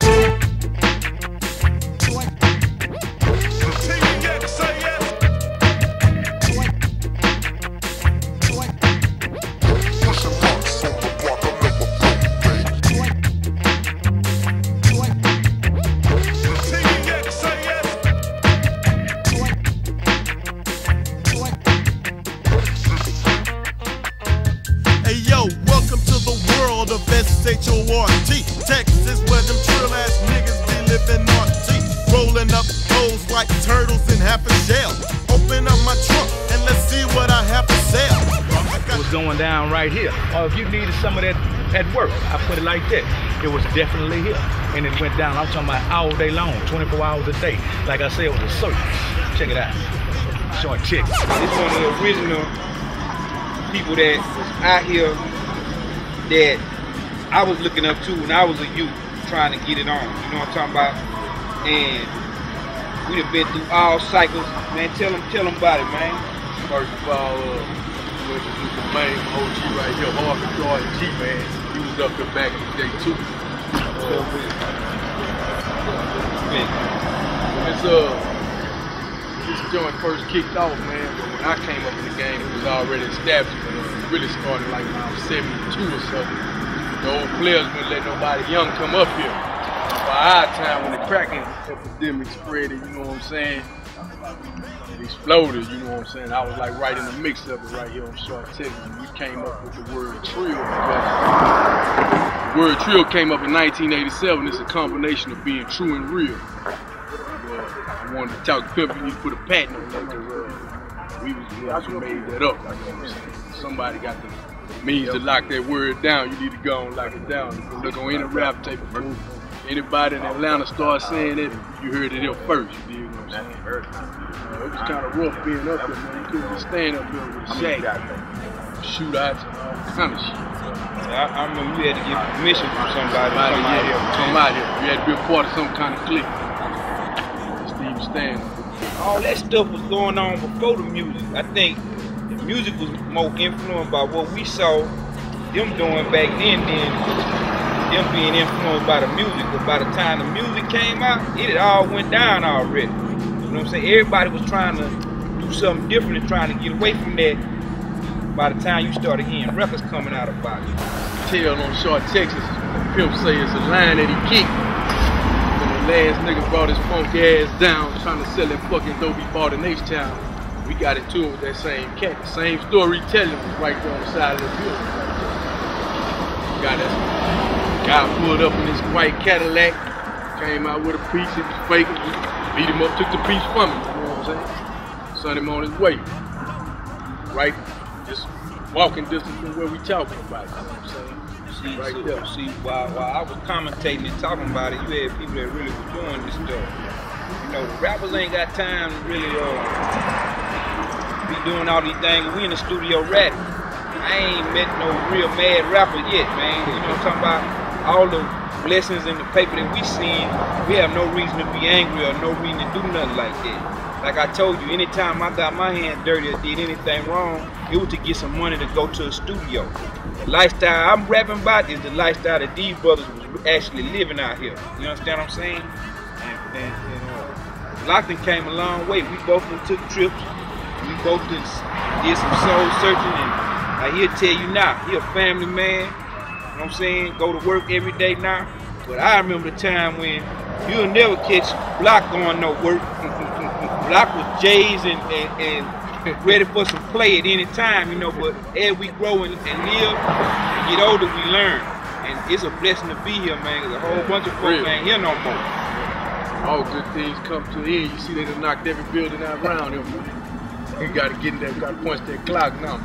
S H O R T, Texas, where them trill ass niggas be living on T. Rolling up hoes like turtles in half a shell. Open up my trunk and let's see what I have to sell. It was going down right here. Or if you needed some of that at work, I put it like that. It was definitely here. And it went down, I'm talking about all day long, twenty-four hours a day. Like I said, it was a circus. Check it out. Short chick. It's one of the original people that was out here that I was looking up to when I was a youth, trying to get it on. You know what I'm talking about? And we done been through all cycles. Man, tell them, tell them about it, man. First of all, uh, we introduced the main O G right here, Harvey Jordan G, man. He was up there back in the day too. Uh, when this uh, this joint first kicked off, man, but when I came up in the game, it was already established. But uh, it really started like when I was seventy-two or something. The old players wouldn't let nobody young come up here. By our time, when the cracking epidemic spread it, you know what I'm saying, it exploded, you know what I'm saying. I was like right in the mix of it right here on Short Texas. And we came up with the word trill because the word trill came up in nineteen eighty-seven. It's a combination of being true and real. Uh, I wanted to talk pimp, you need to put a patent on that because uh, we was the ones who made that up. You know what I'm saying. Somebody got the means to lock that word down. You need to go and lock it down. You can look on any rap tape. Anybody in Atlanta starts saying it, you heard it here first. You dig what I'm saying? Uh, it was kind of rough being up there, man. You couldn't just stand up there with a shack, shootouts and all kind of shit. I, I remember you had to get permission from somebody to come out here. Come out here. You had to be a part of some kind of clique. Steve Stan. All that stuff was going on before the music. I think the music was more influenced by what we saw them doing back then than them being influenced by the music. But by the time the music came out, it had all went down already. You know what I'm saying? Everybody was trying to do something different and trying to get away from that. By the time you started hearing records coming out about it. Tell on Short Texas, Pimp say it's a line that he kicked. When the last nigga brought his funky ass down trying to sell that fucking dope he bought in H-Town. We got into it with that same cat. The same storytelling was right there on the side of the building. Got that guy pulled up in this white Cadillac, came out with a piece, it was fake. Beat him up, took the piece from him, you know what I'm saying? Sent him on his way. Right, just walking distance from where we talking about, you know what I'm saying? See, right so, there. see while, while I was commentating and talking about it, you had people that really were doing this stuff. You know, rappers ain't got time to really uh, be doing all these things. We in the studio rapping. I ain't met no real mad rapper yet, man. You know what I'm talking about? All the blessings in the paper that we seeing, we have no reason to be angry or no reason to do nothing like that. Like I told you, anytime I got my hands dirty or did anything wrong, it was to get some money to go to a studio. The lifestyle I'm rapping about is the lifestyle that these brothers was actually living out here. You understand what I'm saying? And, and, and uh, Lockton came a long way. We both took trips. We go through, did some soul searching, and like he'll tell you now, he a family man. You know what I'm saying? Go to work every day now. But I remember the time when you'll never catch Block going no work. Block was J's and, and, and ready for some play at any time, you know. But as we grow and, and live and get older, we learn. And it's a blessing to be here, man. There's a whole bunch of folks ain't here no more. All good things come to the end. You see they done knocked every building out around him. You gotta get in there, gotta punch that clock now.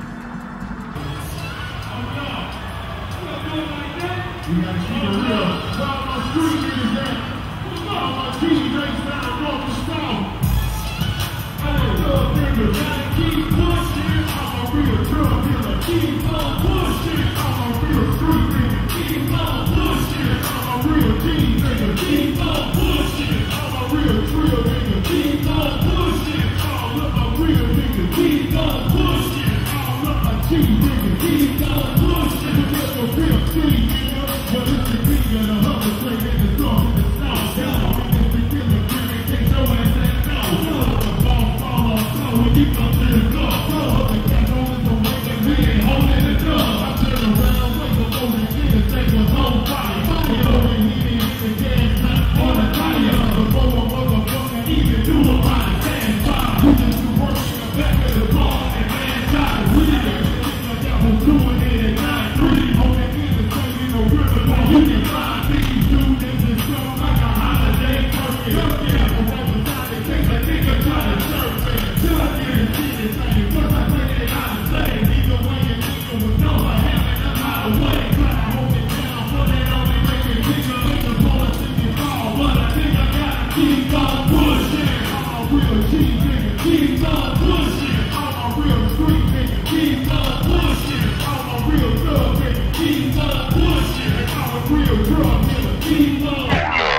You gotta keep it real. While my street is that, while my teammates down off the storm. I ain't love niggas, gotta keep pushing. I'm a real drug dealer, keep on pushing. I'm a real street nigga, keep on pushing. I'm a real team nigga, keep on pushing. I'm a real drill nigga, keep on pushing. All of my real niggas, keep on pushing. All of my team niggas, keep on pushing. There's a real team nigga. But it's the big and the hustle straight in the door in the south. Down in the beginning, really take your ass that down. Pull up the ball, fall on slow, and keep up to the floor. Throw up the cat on the way that we ain't holding the drum. I turn around, wait before we get the thing was on fire. We only need to hit the gas tank on the tire. Before a motherfucker even do a ride, stand by. We just do work in the back of the bar and man shot. We didn't think like I was doing it at nine three. On that interstate, no river. You can find these dudes in the show like a holiday party. Look at the one beside the thing that nigga try to serve me. Till I get a see this thing, cause I think it out of play. Either way, a nigga was know I have it, I'm out of way. Try to hold it down, but it only make me nigga make the bullets in your ball. But I think I gotta keep on pushing. I'm a real G nigga, keep on pushing. I'm a real street nigga, keep on pushing. I'm a real thug nigga, keep on pushing. Real drug dealer, keep on.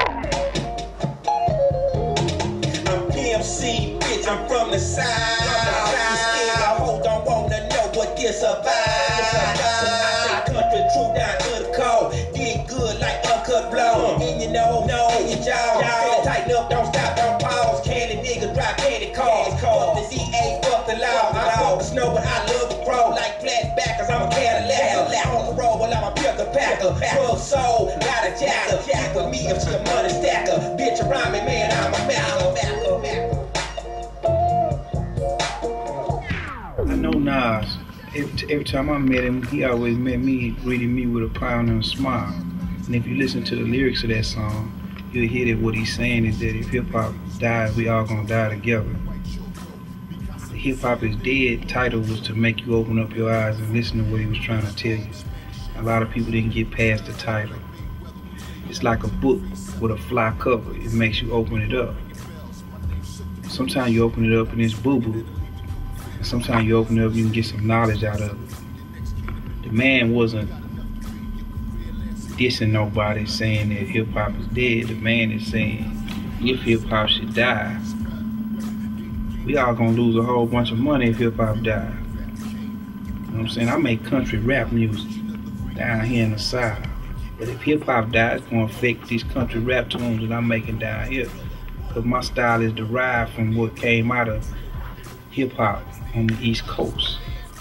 I'm P M C, bitch, I'm from the side. You scared, I hold on, wanna know what this about. I country true down to the cold. Did good like uncut blow. And you know, no, in your jaw. Better tighten up, don't stop, don't pause. Candy niggas drive candy cars. Fuck the D A, fuck the law. I fuck the snow, but I love the pro. Like flashback, cause I'm a Cadillac. On the road, well, I'm a picker packer. Drug soul, got a jacker. Keep with me if she a money stacker. Bitch around me, man, I'm a macker. I know Nas. Every, every time I met him, he always met me, greeting me with a pound and a smile. And if you listen to the lyrics of that song, you'll hear that what he's saying is that if hip-hop dies, we all gonna die together. The Hip Hop is Dead title was to make you open up your eyes and listen to what he was trying to tell you. A lot of people didn't get past the title. It's like a book with a fly cover. It makes you open it up. Sometimes you open it up and it's boo-boo. And sometimes you open it up, you can get some knowledge out of it. The man wasn't dissing nobody saying that hip-hop is dead. The man is saying if hip-hop should die, we all gonna lose a whole bunch of money if hip-hop die. You know what I'm saying? I make country rap music down here in the South. But if hip-hop dies, it's gonna affect these country rap tunes that I'm making down here. Because my style is derived from what came out of hip-hop on the East Coast.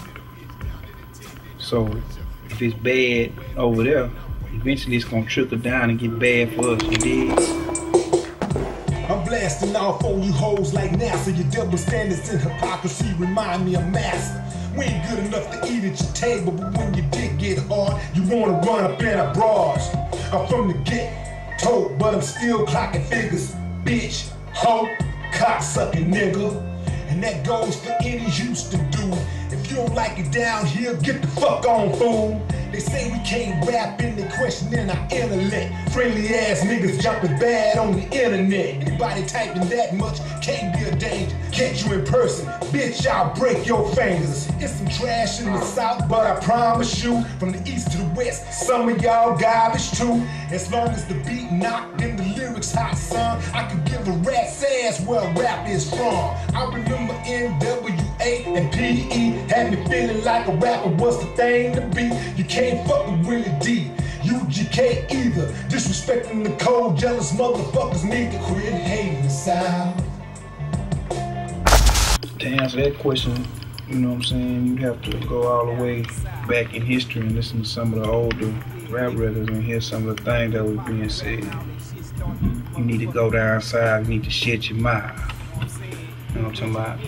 So if it's bad over there, eventually it's gonna trickle down and get bad for us, you dig? I'm blasting off on you hoes like NASA. Your double standards and hypocrisy remind me of master. We ain't good enough to eat at your table, but when your dick get hard, you wanna run up in our bras. I'm from the get-to, but I'm still clocking figures. Bitch, hoe, cocksucking nigga. And that goes for any used to do. If you don't like it down here, get the fuck on, fool. They say we can't rap and they questioning our intellect. Friendly ass niggas jumping bad on the internet. Anybody typing that much can't be a danger. Catch you in person, bitch, I'll break your fingers. It's some trash in the South, but I promise you, from the East to the West, some of y'all garbage too. As long as the beat knocked and the lyrics hot, son, I could give a rat's ass where rap is from. I remember N W A and P E had me feeling like a rapper was the thing to be. You can't fuck with Willie D, U G K either. Disrespecting the cold, jealous motherfuckers need to quit hating the South. To answer that question, you know what I'm saying, you'd have to go all the way back in history and listen to some of the older rap records and hear some of the things that was being said. You need to go down south, you need to shut your mouth. You know what I'm talking about?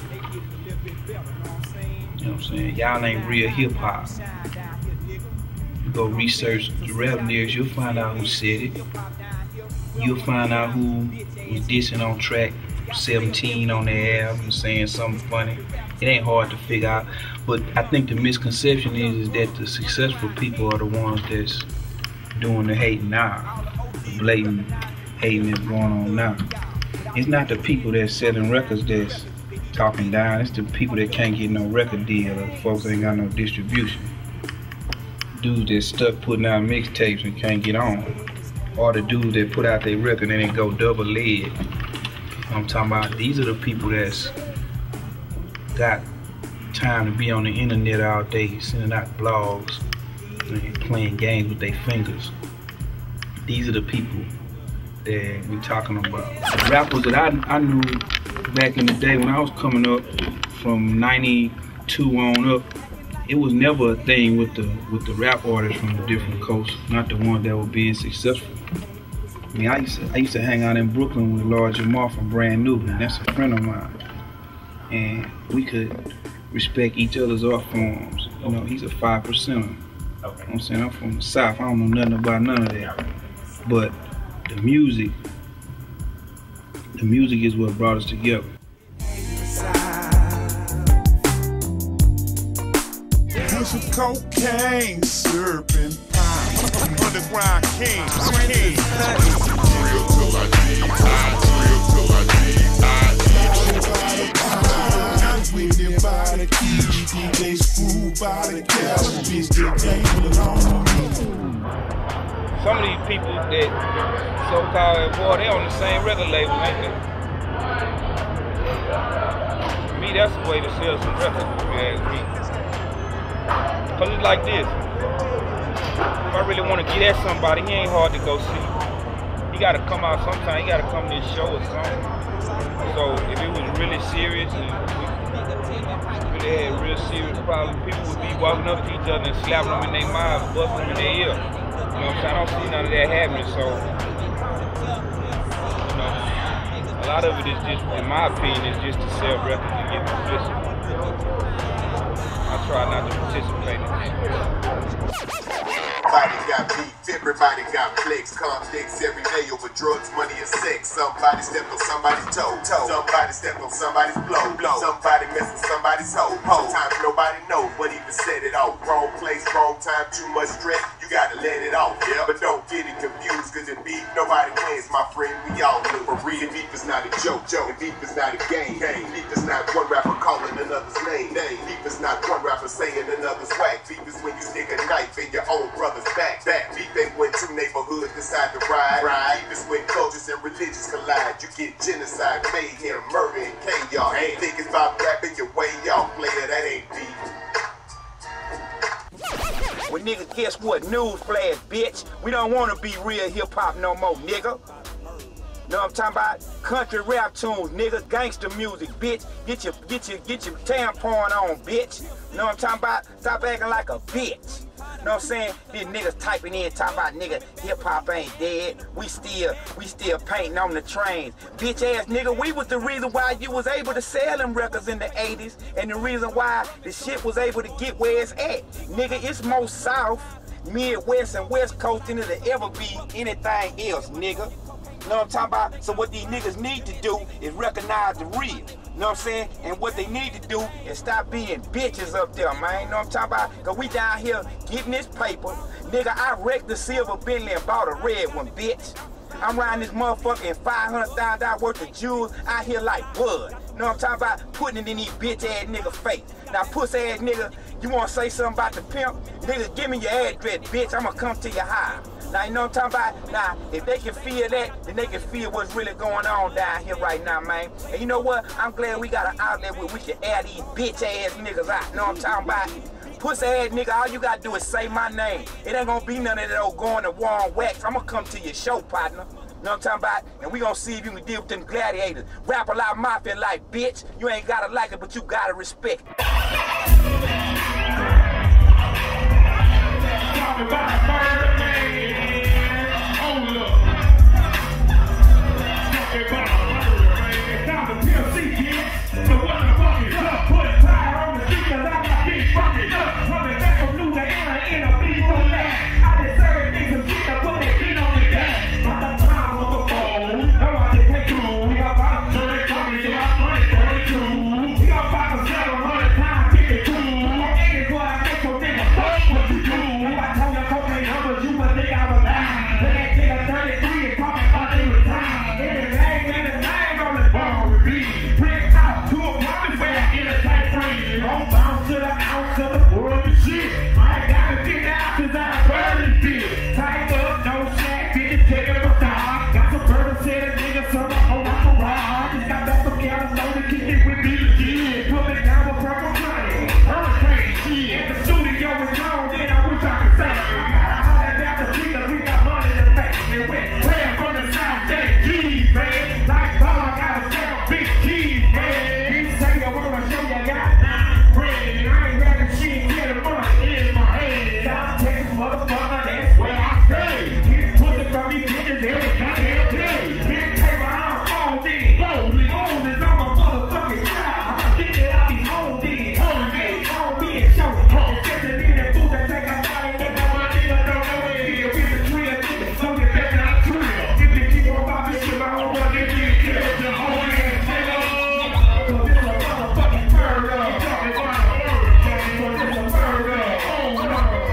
You know what I'm saying? Y'all ain't real hip hop. You go research the rap lyrics, you'll find out who said it. You'll find out who was dissing on track seventeen on their album saying something funny. It ain't hard to figure out. But I think the misconception is, is that the successful people are the ones that's doing the hating now. The blatant hating that's going on now. It's not the people that's selling records that's talking down. It's the people that can't get no record deal or folks ain't got no distribution. Dudes that stuck putting out mixtapes and can't get on. Or the dudes that put out their record and then go double lead. I'm talking about, these are the people that's got time to be on the internet all day, sending out blogs and playing games with their fingers. These are the people that we talking about. The rappers that I, I knew back in the day when I was coming up from ninety-two on up, it was never a thing with the with the rap artists from the different coasts, not the ones that were being successful. I mean, I used to, I used to hang out in Brooklyn with Lord Jamar from Brand New, and that's a friend of mine. And we could respect each other's art forms. You know, he's a five percenter. Okay. You know I'm saying? I'm from the South, I don't know nothing about none of that. But the music, the music is what brought us together. Push of cocaine, serpent pine, underground king, king. Real till I die, real till I die. I'm with them by the key, they screw by the cow, bitch, they ain't belong to me. Some of these people that so-called at war, they on the same record label, ain't they? To me, that's the way to sell some records, if you ask me. Cause it's like this. If I really want to get at somebody, he ain't hard to go see. He gotta come out sometime, he gotta come to this show or something. So if it was really serious and we really had real serious problems, people would be walking up to each other and slapping them in their mouth, busting them in their ear. You know what I'm saying? I don't see none of that happening, so you know, a lot of it is just, in my opinion, is just to sell records and get publicity. I try not to participate in this. Everybody got beef, everybody got flex, conflicts every day over drugs, money, and sex. Somebody step on somebody's toe, toe. Somebody step on somebody's blow, blow. Somebody mess with somebody's hoe, hoe. Sometimes nobody knows what even set it off. Wrong place, wrong time, too much stress. You gotta let it off, yeah. But don't get it confused, cause in beef, nobody wins, my friend. We all live. For real, beef is not a joke, joke. And beef is not a game, game. Beef is not one rapper calling another's name, name. Beef is not one rapper saying another's whack. Beef is when you stick a knife in your own brother's back, back. Beef ain't when two neighborhoods decide to ride, ride. Beef is when cultures and religions collide. You get genocide, mayhem, murder, and chaos. Ain't think it's about rapping your way off, player, that ain't beef. Well, nigga, guess what? Newsflash, bitch. We don't want to be real hip-hop no more, nigga. Know what I'm talking about? Country rap tunes, nigga. Gangster music, bitch. Get your, get your, get your tampon on, bitch. Know what I'm talking about? Stop acting like a bitch. Know what I'm saying? These niggas typing in, talking about nigga, hip-hop ain't dead. We still, we still painting on the trains. Bitch ass nigga, we was the reason why you was able to sell them records in the eighties and the reason why the shit was able to get where it's at. Nigga, it's more South, Midwest, and West Coast than it'll ever be anything else, nigga. Know what I'm talking about? So what these niggas need to do is recognize the real. Know what I'm saying? And what they need to do is stop being bitches up there, man. Know what I'm talking about? Cause we down here getting this paper. Nigga, I wrecked the silver Bentley and bought a red one, bitch. I'm riding this motherfucker in five hundred thousand dollars worth of jewels out here like bud. Know what I'm talking about? Putting it in these bitch ass nigga face. Now puss ass nigga, you wanna say something about the pimp? Nigga, give me your address, bitch. I'ma come to your house. Now, you know what I'm talking about? Now, if they can feel that, then they can feel what's really going on down here right now, man. And you know what? I'm glad we got an outlet where we can air these bitch-ass niggas out. Know what I'm talking about? Pussy-ass nigga, all you gotta do is say my name. It ain't gonna be none of that old going to war and wax. I'm gonna come to your show, partner. know what I'm talking about? And we gonna see if you can deal with them gladiators. Rap a lot mafia like, bitch. You ain't gotta like it, but you gotta respect it. Talking about murder, man. Hold up. Talking about murder, man. It's time to P L C, kid. So what the fuck is up? Put fire on the street, cause I got big fucking up. Running back from Louisiana in a beat on that. I just serve niggas shit to put that shit on the gas. By the time of the phone, no I can take you. We got about to turn it coming, so I'm running thirty-two. We got about to seven hundred times, get it two. And it's what I make your nigga fuck what you do. If I told you cocaine numbers, you would think I was lying. But that nigga thirty-three is talking about they was time. And his name and his name on the ball with me. Print out to a promise where I get a tight frame. Don't bounce to the ounce of the world and shit. I ain't got to get out cause I burn this bitch. Tight up, no slack, bitch, take it a dog. Got some burger set a nigga, so I hold out the ride. Just got back from California, kick it with me again. Put it down with purple flame. Hurricane, shit. At the studio is gone, then I wish I could say. I got the people, we got money in the back. And went playing from the South Day, G's, man. Like ball, I got a sell big cheese, man. He say I wanna show you I got nine bread. I ain't rapping shit, get the money in my head. South Texas, motherfucker, that's where I stay. Get pussy from these bitches every goddamn day. Big paper, I'm all these lonely. Old is on my motherfucking side. Get it out these old these holy days. All me and show it. Especially in that food that take a body. That's how my nigga don't know where it is. We the three of niggas, so you better not trill. If they keep on popping shit, I don't want to get killed. The whole ass nigga. So this a motherfucking murder. Talking about a murder, man. So this a murder. Oh, no.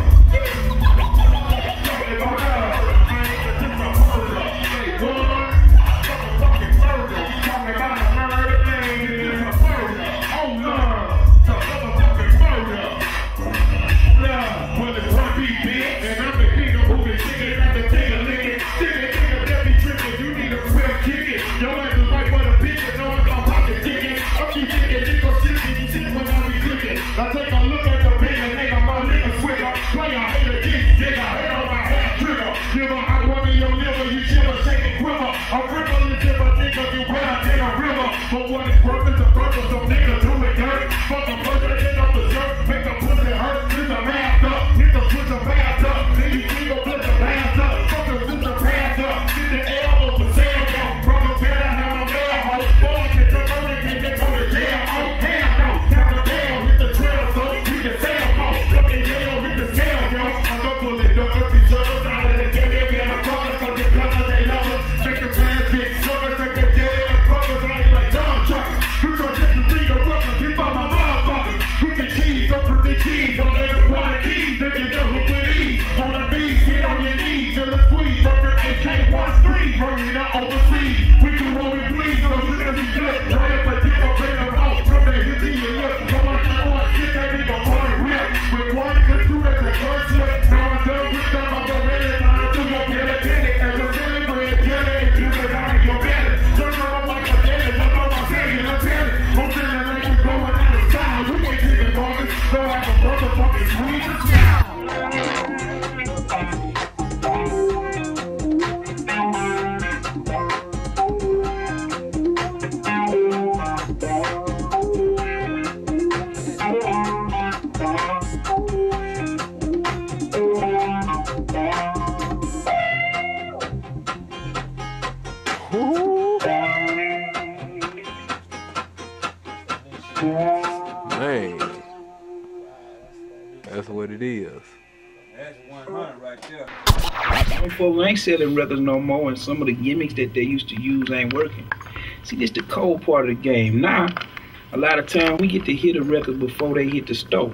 Talking about murder, man. This a murder. Hey, what? Motherfucking murder. Talking about a murder, man. This a murder. Oh, no. It's a motherfucking murder. Yeah, well, it's gonna be big, and I'm the king of moving chicken, I'm the king of licking. Chicken, nigga, that be tripping, you need a real kick it. Your ass is right for the bitch, and no one's gonna pop the chicken. I'm keep chicken, you gon' shit me, you shit when I be clicking. I take a look at the big and nigga, my nigga swigger. Player, hate a dick, nigga, hate on my head trigger. Give a hot one in your liver, you shiver, shake and quiver. A river, you give a nigga, you wear in a river. But what is worth is the purpose, so nigga do it dirt. Fuck a person, hit up the shirt, make the pussy hurt, hit the mask up, hit the pussy pass up, then you see the pussy pass up, fuck the pussy pass up, get the elbow for sale, yo, brother better have a mail hoe, boy, get the money, get the go to jail, oh, hell no, have a mail, hit the trail, so you can sail, ho, look in jail, hit the scale, yo, I'm gonna pull it, don't hurt each other, out of the game, they get a brother, so they come and they love us, make the plans big, suckers, take the jail, and brothers, ain't like dumb truckers, you gon' get the legal brothers, keep on my motherfuckers, put the cheese, don't put the cheese, don't let it want the keys, then you know who it is, on the beat, get on your knees, till the squeeze, burger A K one three, burning up overseas, we do what we please, so you can be good, right up a dip up in the mouth, from the hip to your lip, come on, come on, shit, that nigga party rip, with one, good, two, that's the first slip, now I'm done with some of the red, now I'm through your penitentiary, as a celebrate, get it, you get out of your belly, turn around like a dentist, I'm on my saying, I'm telling, I'm feeling like we're going out of style, we ain't taking mortgage, so I can motherfucking squeeze the smile. Man, that's what it is. That's one hundred right there. Some folks ain't selling records no more, and some of the gimmicks that they used to use ain't working. See, this the cold part of the game. Now, a lot of time we get to hit a record before they hit the store.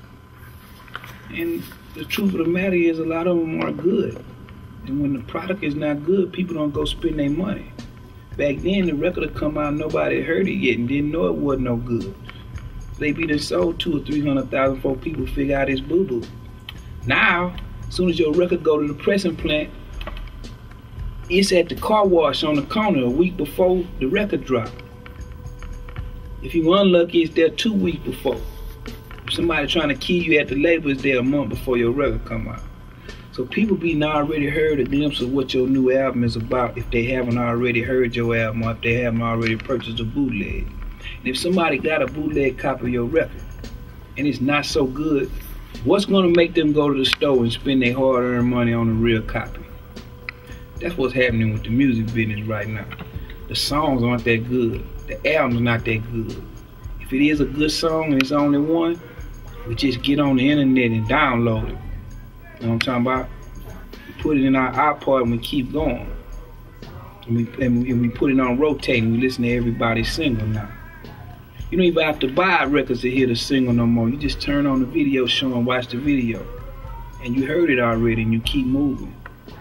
And the truth of the matter is a lot of them aren't good. And when the product is not good, people don't go spend their money. Back then, the record would come out, nobody heard it yet and didn't know it wasn't no good. They be done sold two or three hundred thousand before people figure out it's boo-boo. Now, as soon as your record go to the pressing plant, it's at the car wash on the corner a week before the record drop. If you unlucky, it's there two weeks before. If somebody trying to kill you at the label, it's there a month before your record come out. So people be already heard a glimpse of what your new album is about if they haven't already heard your album or if they haven't already purchased a bootleg. And if somebody got a bootleg copy of your record and it's not so good, what's gonna make them go to the store and spend their hard-earned money on a real copy? That's what's happening with the music business right now. The songs aren't that good. The album's not that good. If it is a good song and it's only one, we just get on the internet and download it. You know what I'm talking about? We put it in our iPod and we keep going. And we, and we, and we put it on rotating. We listen to everybody's single now. You don't even have to buy records to hear the single no more. You just turn on the video show and watch the video. And you heard it already and you keep moving.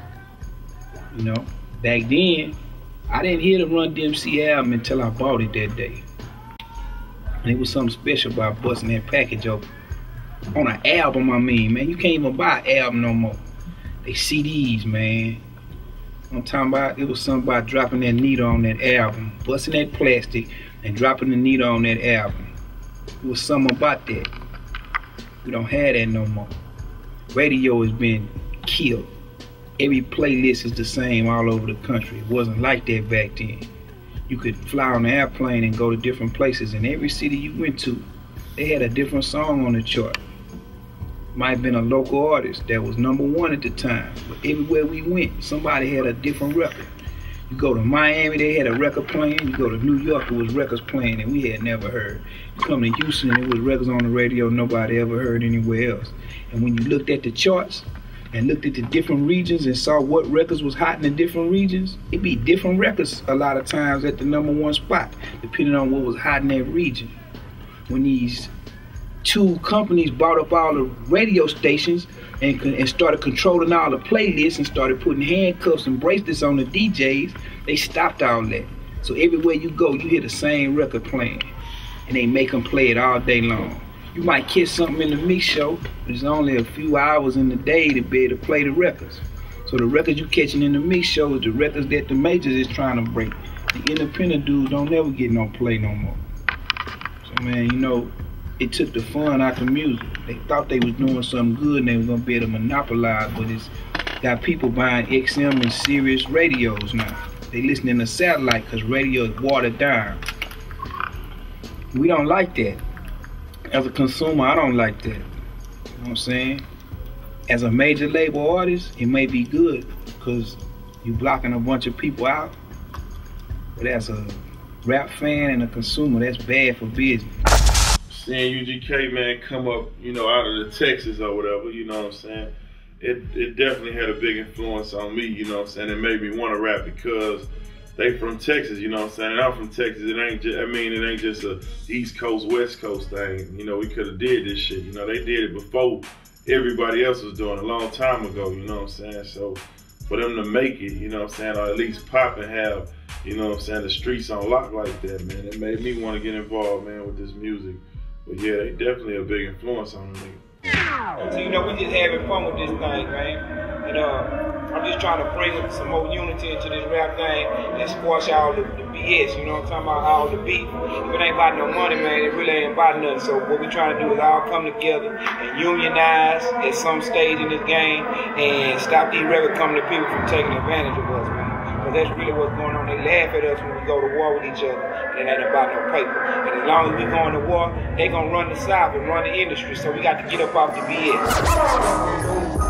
You know, back then, I didn't hear the Run D M C album until I bought it that day. And it was something special about busting that package open. On an album, I mean, man, you can't even buy an album no more. They C Ds, man. I'm talking about, it was something about dropping that needle on that album, busting that plastic and dropping the needle on that album. It was something about that. We don't have that no more. Radio has been killed. Every playlist is the same all over the country. It wasn't like that back then. You could fly on an airplane and go to different places. In every city you went to, they had a different song on the chart. Might have been a local artist that was number one at the time. But everywhere we went, somebody had a different record. You go to Miami, they had a record playing. You go to New York, it was records playing that we had never heard. You come to Houston, it was records on the radio nobody ever heard anywhere else. And when you looked at the charts and looked at the different regions and saw what records was hot in the different regions, it'd be different records a lot of times at the number one spot, depending on what was hot in that region. When these two companies bought up all the radio stations and, and started controlling all the playlists and started putting handcuffs and bracelets on the D Js, they stopped all that. So everywhere you go, you hear the same record playing. And they make them play it all day long. You might catch something in the mix show, but it's only a few hours in the day to be able to play the records. So the records you catching in the mix show is the records that the majors is trying to break. The independent dudes don't never get no play no more. So man, you know, it took the fun out the music. They thought they was doing something good and they were gonna be able to monopolize, but it's got people buying X M and Sirius radios now. They listening to satellite because radio is watered down. We don't like that. As a consumer, I don't like that. You know what I'm saying? As a major label artist, it may be good because you blocking a bunch of people out. But as a rap fan and a consumer, that's bad for business. Seeing U G K, man, come up, you know, out of the Texas or whatever, you know what I'm saying? It it definitely had a big influence on me, you know what I'm saying? It made me want to rap because they from Texas, you know what I'm saying? And I'm from Texas. It ain't just, I mean, it ain't just a East Coast, West Coast thing. You know, we could have did this shit. You know, they did it before everybody else was doing it a long time ago, you know what I'm saying? So for them to make it, you know what I'm saying, or at least pop and have, you know what I'm saying, the streets on lock like that, man, it made me want to get involved, man, with this music. But yeah, they definitely a big influence on me. So, you know, we just having fun with this thing, man. And uh, I'm just trying to bring some more unity into this rap thing and squash all the, the B S, you know what I'm talking about, all the beef. If it ain't about no money, man, it really ain't about nothing. So what we trying to do is all come together and unionize at some stage in this game and stop these record company people from taking advantage of us, man. Because that's really what's going on. They laugh at us when we go to war with each other. And it ain't about no paper. And as long as we going to war, they gonna run the South and run the industry. So we got to get up off the B S.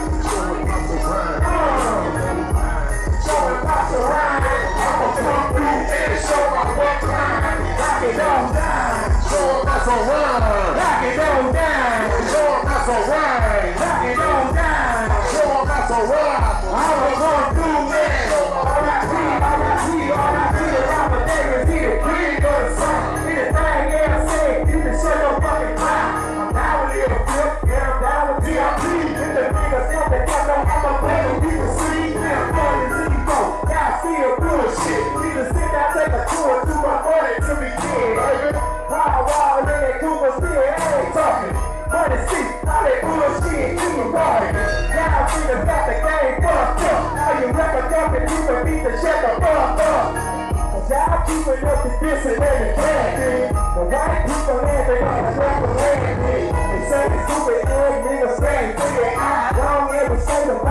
Y'all keeping up the this and that and that, the white people laughing on the rap and land, they say the stupid egg niggas saying, nigga, I don't ever say the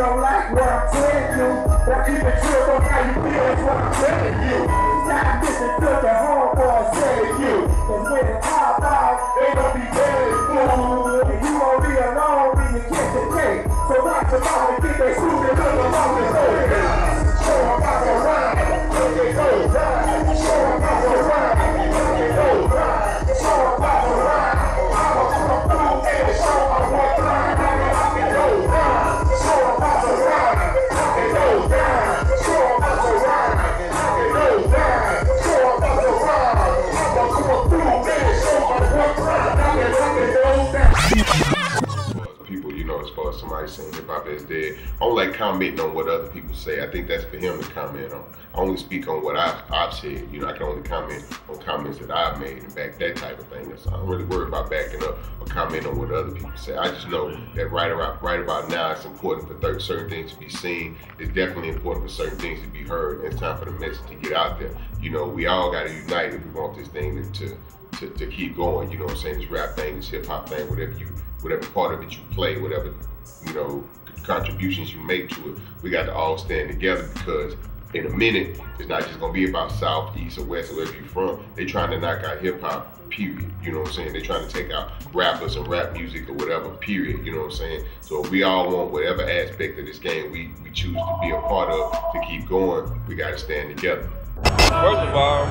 don't like what I'm telling you, but keep it true on how you feel, that's what I'm telling you. Stop listening to the homeboy telling you, cause when it's hot out, they gon' be very cool. And you gon' be alone when you catch the cake. So watch them all and get their food and look along the road. Show them how to ride, look they go ride. Show them how to ride, look they go ride. Show them how to ride, I'ma come through and show them what ride. How they go ride, show them how to ride, how they go ride. Show them how to ride, how they go ride. Show them how to ride, I'ma come through and show them what ride. How they go down. People, you know, as far as somebody saying hip hop is dead, I don't like commenting on what other people say. I think that's for him to comment on. I only speak on what I've, I've said. You know, I can only comment on comments that I've made and back that type of thing. So I don't really worry about backing up or commenting on what other people say. I just know that right about, right about now, it's important for th- certain things to be seen. It's definitely important for certain things to be heard. And it's time for the message to get out there. You know, we all got to unite if we want this thing to, to, to, to keep going. You know what I'm saying? This rap thing, this hip hop thing, whatever you, whatever part of it you play, whatever, you know, contributions you make to it, we got to all stand together, because in a minute, it's not just gonna be about South, East, or West, or wherever you're from. They're trying to knock out hip hop, period. You know what I'm saying? They're trying to take out rappers and rap music or whatever, period. You know what I'm saying? So if we all want whatever aspect of this game we, we choose to be a part of to keep going, we gotta stand together. First of all,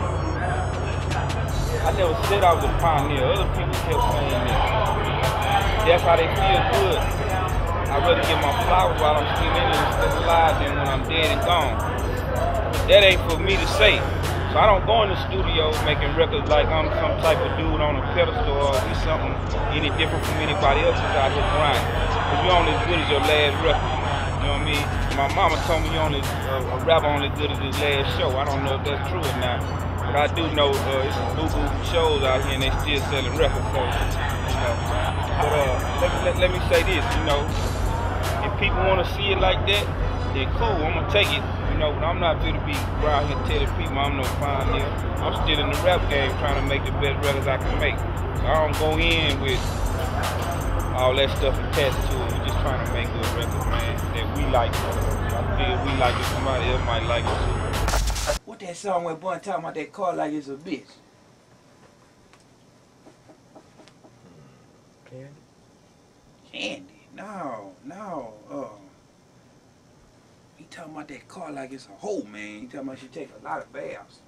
I never said I was a pioneer. Other people kept saying that. That's how they feel good. I'd rather get my flowers while I'm still in it and still alive than when I'm dead and gone. That ain't for me to say. So I don't go in the studio making records like I'm some type of dude on a pedestal or be something any different from anybody else who's out here grinding. Because you're only as good as your last record. You know what I mean? My mama told me you're only uh, a rapper only as good as his last show. I don't know if that's true or not. But I do know uh, it's some boo-boo shows out here and they still selling records. So, you know. But uh, let, let, let me say this, you know. If people want to see it like that, then cool, I'm going to take it. You know, but I'm not going to be around here telling people I'm no pioneer. I'm still in the rap game trying to make the best records I can make. So I don't go in with all that stuff attached to it. We're just trying to make good records, man, that we like. I feel we like it, somebody else might like it too. What that song where Bun talking about that car like it's a bitch? Candy? Candy? No, no. Uh, he talking about that car like it's a hoe, man. He talking about she take a lot of baths.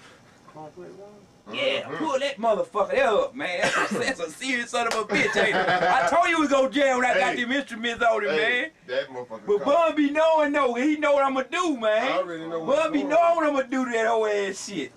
Yeah, pull that motherfucker there up, man. That's a, that's a serious son of a bitch, ain't it? I told you we was gonna jam when I got Hey. them instruments on it, Hey, man. that motherfucker. But Bun be knowing, though. He know what I'm gonna do, man. I already know what Bun be you're knowing what I'm gonna do to that whole ass shit.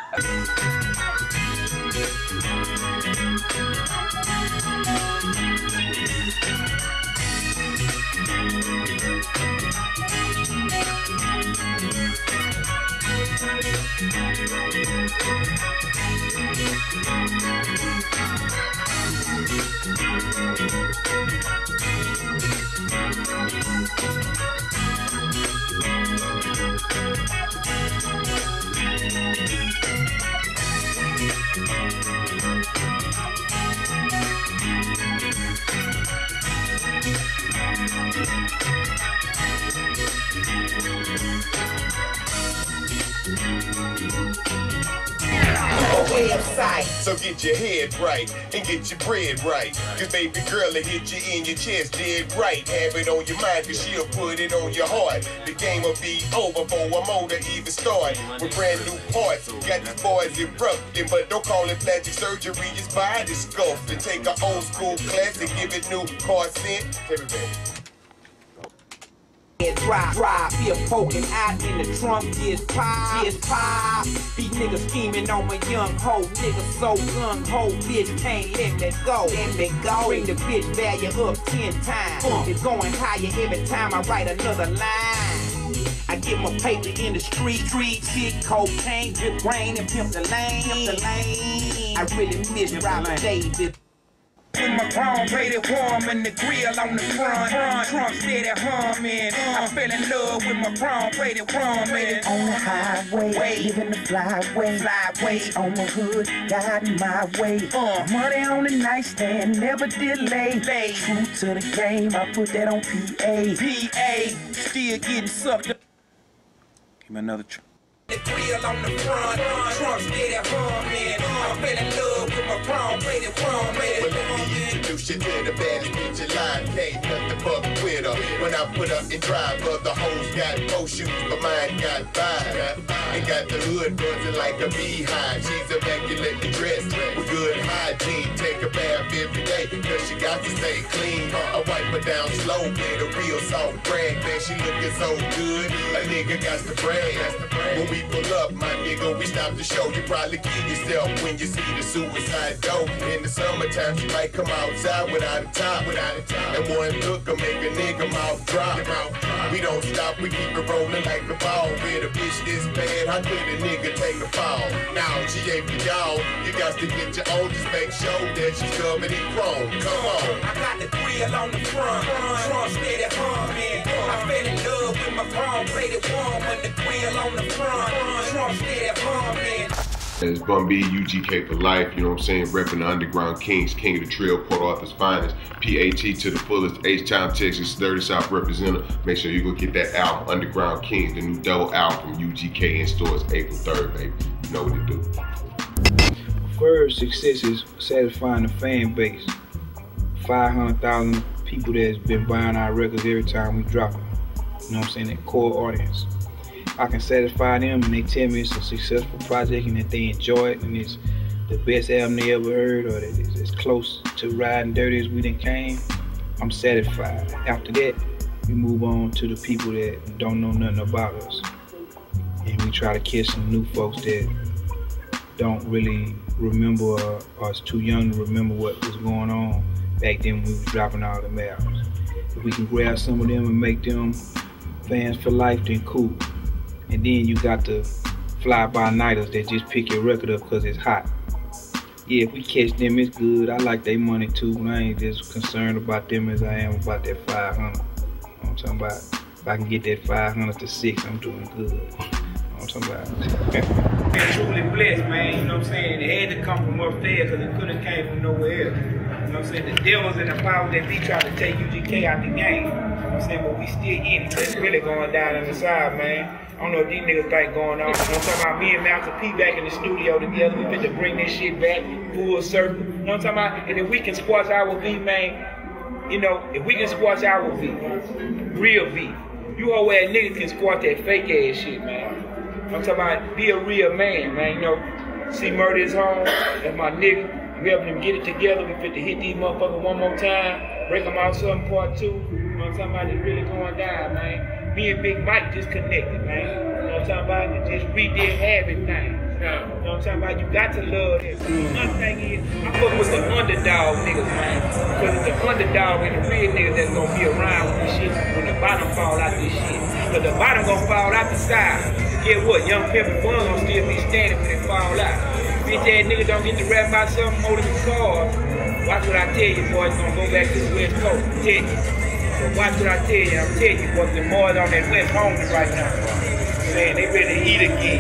Website. So get your head right and get your bread right. Cause baby girl will hit you in your chest dead right. Have it on your mind cause she'll put it on your heart. The game will be over before a motor even start. With brand new parts, got these boys erupting. But don't call it plastic surgery, just buy this sculpt. And take an old school classic, give it new car scent. Everybody. Drop, drop, feel poking out in the trunk, just pop, just pop. These niggas scheming on my young hoe, niggas so gung ho, bitch can't let me go, let me go. Bring the bitch value up ten times. Uh, it's going higher every time I write another line. I get my paper in the street, street, shit, cocaine, drip rain, and pimp the lane, pimp the lane. I really miss Robert Davis. With my chrome plated warm and the grill on the front. Trunk steady humming. I fell in love with my chrome plated woman. On the highway, living the flyway. Flyway on the hood, guiding my way. Uh, money on the nightstand, never delay. Lay. True to the game, I put that on P A. P A, still getting sucked up. Give me another tr The grill on the front, trunk steady humming. I fell in love with my chrome plated woman. Introduce you to the baddest bitch in line. Can't nothing but with her. When I put up and drive, other hoes got four shoes, but mine got five. And got the hood buzzing like a beehive. She's immaculately dressed with good hygiene. Take a bath every day, cause she got to stay clean. I wipe her down slow, get a real soft brag. Man, she looking so good, a nigga got to brag. When we pull up, my nigga, we stop the show. You probably kill yourself when you see the suicide dope. In the summertime, she might come outside without a top, without a top. And one look will make a nigga mouth drop. We don't stop, we keep it rolling like a ball. With a bitch this bad, how could a nigga take a fall? Now she ain't for y'all, you got to get your own. Just make sure that she's covered in chrome. Come on. I got the grill on the front, trunk steady humming. I fell in love with my chrome plated woman. The grill on the front, trunk steady humming. It's Bun B, U G K for life, you know what I'm saying? Repping the Underground Kings, King of the Trail, Port Arthur's finest. P A T to the fullest, H-Town, Texas, Dirty South representative. Make sure you go get that album, Underground Kings, the new double album from U G K in stores April third, baby. You know what to do. First success is satisfying the fan base. five hundred thousand people that's been buying our records every time we drop them. You know what I'm saying? That core audience. I can satisfy them and they tell me it's a successful project and that they enjoy it and it's the best album they ever heard or that it's as close to Riding Dirty as we done came. I'm satisfied. After that, we move on to the people that don't know nothing about us. And we try to catch some new folks that don't really remember or are too young to remember what was going on back then when we was dropping all the albums. If we can grab some of them and make them fans for life, then cool. And then you got the fly-by-nighters that just pick your record up because it's hot. Yeah, if we catch them, it's good. I like their money too, but I ain't as concerned about them as I am about that five hundred. You know what I'm talking about? If I can get that five hundred to six, I'm doing good. You know what I'm talking about? Been truly blessed, man. You know what I'm saying? It had to come from upstairs because it couldn't came from nowhere else. You know what I'm saying? The devils and the powers that be trying to take U G K out the game. You know what I'm saying? But we still in it. It's really going down on the side, man. I don't know what these niggas think going on. You know what I'm talking about? Me and Master P back in the studio together. We fit to bring this shit back full circle. You know what I'm talking about? And if we can squash our V, man, you know, if we can squash our V, real V, you whole ass niggas can squash that fake ass shit, man. I'm talking about be a real man, man. You know, see Murder is home. That's my nigga. We helping them get it together. We fit to hit these motherfuckers one more time. Break them out some part two. You know what I'm talking about? It's really going down, man. Me and Big Mike just connected, man. You know what I'm talking about? It just redid habit thing. You know what I'm talking about? You got to love it. Another thing is, I fuck with the underdog niggas, man. Because it's the underdog and the real niggas that's gonna be around with this shit when the bottom fall out this shit. Because the bottom gonna fall out the side. Get what? Young Pimp and Bun gonna still be standing when it fall out. Bitch ass niggas don't get to rap about something more than the cars. Watch what I tell you, boys. Gonna go back to the West Coast. Tell you. So watch what I tell you. I'm telling you what the boys on that West home right now. Saying they ready to eat again.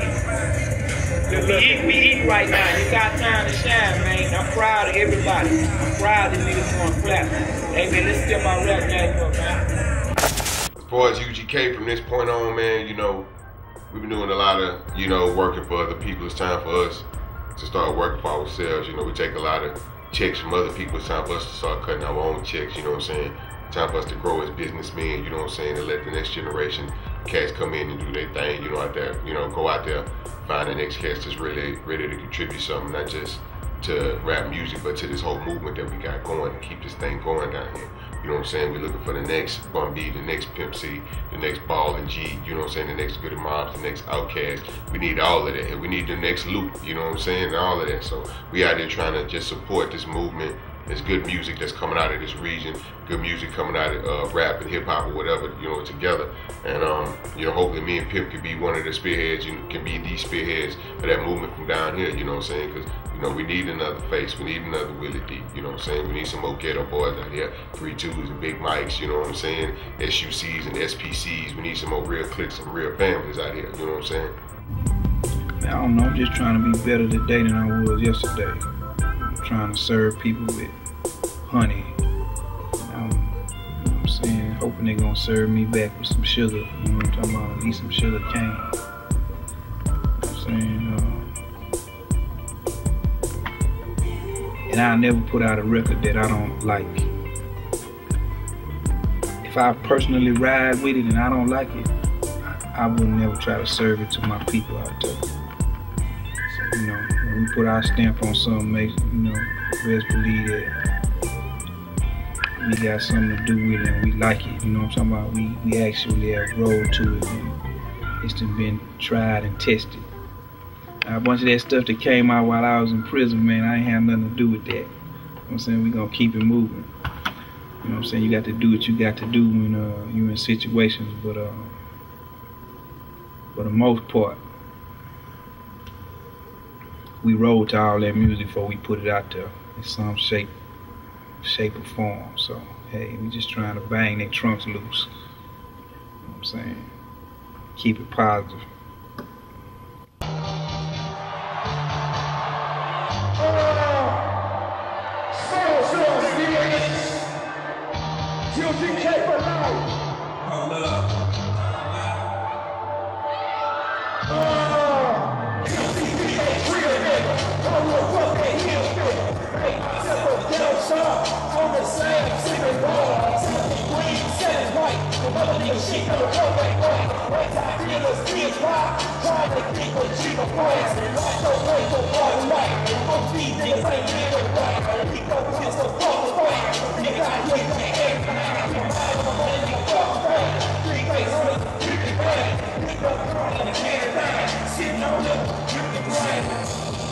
We eat, we eat right now. It's our time to shine, man. I'm proud of everybody. I'm proud of niggas going flat. Hey, man, let's step our rap game up, man. As far as U G K from this point on, man, you know, we've been doing a lot of, you know, working for other people. It's time for us to start working for ourselves. You know, we take a lot of checks from other people. It's time for us to start cutting our own checks, you know what I'm saying? Time for us to grow as businessmen, you know what I'm saying, and let the next generation cats come in and do their thing, you know, out there, you know, go out there, find the next cats that's really ready to contribute something, not just to rap music, but to this whole movement that we got going and keep this thing going down here. You know what I'm saying? We're looking for the next Bun B, the next Pimp C, the next Ball and G, you know what I'm saying, the next Goody Mobs, the next Outkast. We need all of that. We need the next Loop, you know what I'm saying, and all of that. So we out there trying to just support this movement There's good music that's coming out of this region, good music coming out of uh, rap and hip hop or whatever, you know, together. And um, you know, hopefully me and Pip can be one of the spearheads, you know, can be the spearheads of that movement from down here, you know what I'm saying? Because, you know, we need another face, we need another Willie D, you know what I'm saying? We need some more ghetto boys out here, three twos and big mics, you know what I'm saying? S U Cs and S P Cs, we need some more real cliques, some real families out here, you know what I'm saying? I don't know, I'm just trying to be better today than I was yesterday. I'm trying to serve people with honey. I'm, you know what I'm saying, hoping they're gonna serve me back with some sugar, you know what I'm talking about? I need some sugar cane. You know what I'm saying? Uh, and I'll never put out a record that I don't like. If I personally ride with it and I don't like it, I would never try to serve it to my people out there. So, you know, when we put our stamp on something, make, you know, best believe that we got something to do with it and we like it. You know what I'm talking about? We, we actually have rolled to it and it's been tried and tested. Now, a bunch of that stuff that came out while I was in prison, man, I ain't had nothing to do with that. You know what I'm saying? We gonna keep it moving. You know what I'm saying? You got to do what you got to do when uh, you're in situations, but uh, for the most part, we rolled to all that music before we put it out there in some shape, shape or form. So, hey, we just trying to bang their trunks loose. You know what I'm saying? Keep it positive. U G K for life. Oh, love. Oh, U G K real nigga. I'm a fucking heel nigga. Hey, simple ghetto shop. On the same secret ball. Something green, set white. The mother nigga shit never go right, right. Right time dealers, kids rock. Trying to keep a cheaper price. Lost the way for all life. Most these niggas ain't living right. We go just a fuck fight. Niggas out here in the air. Sitting on the drinking right.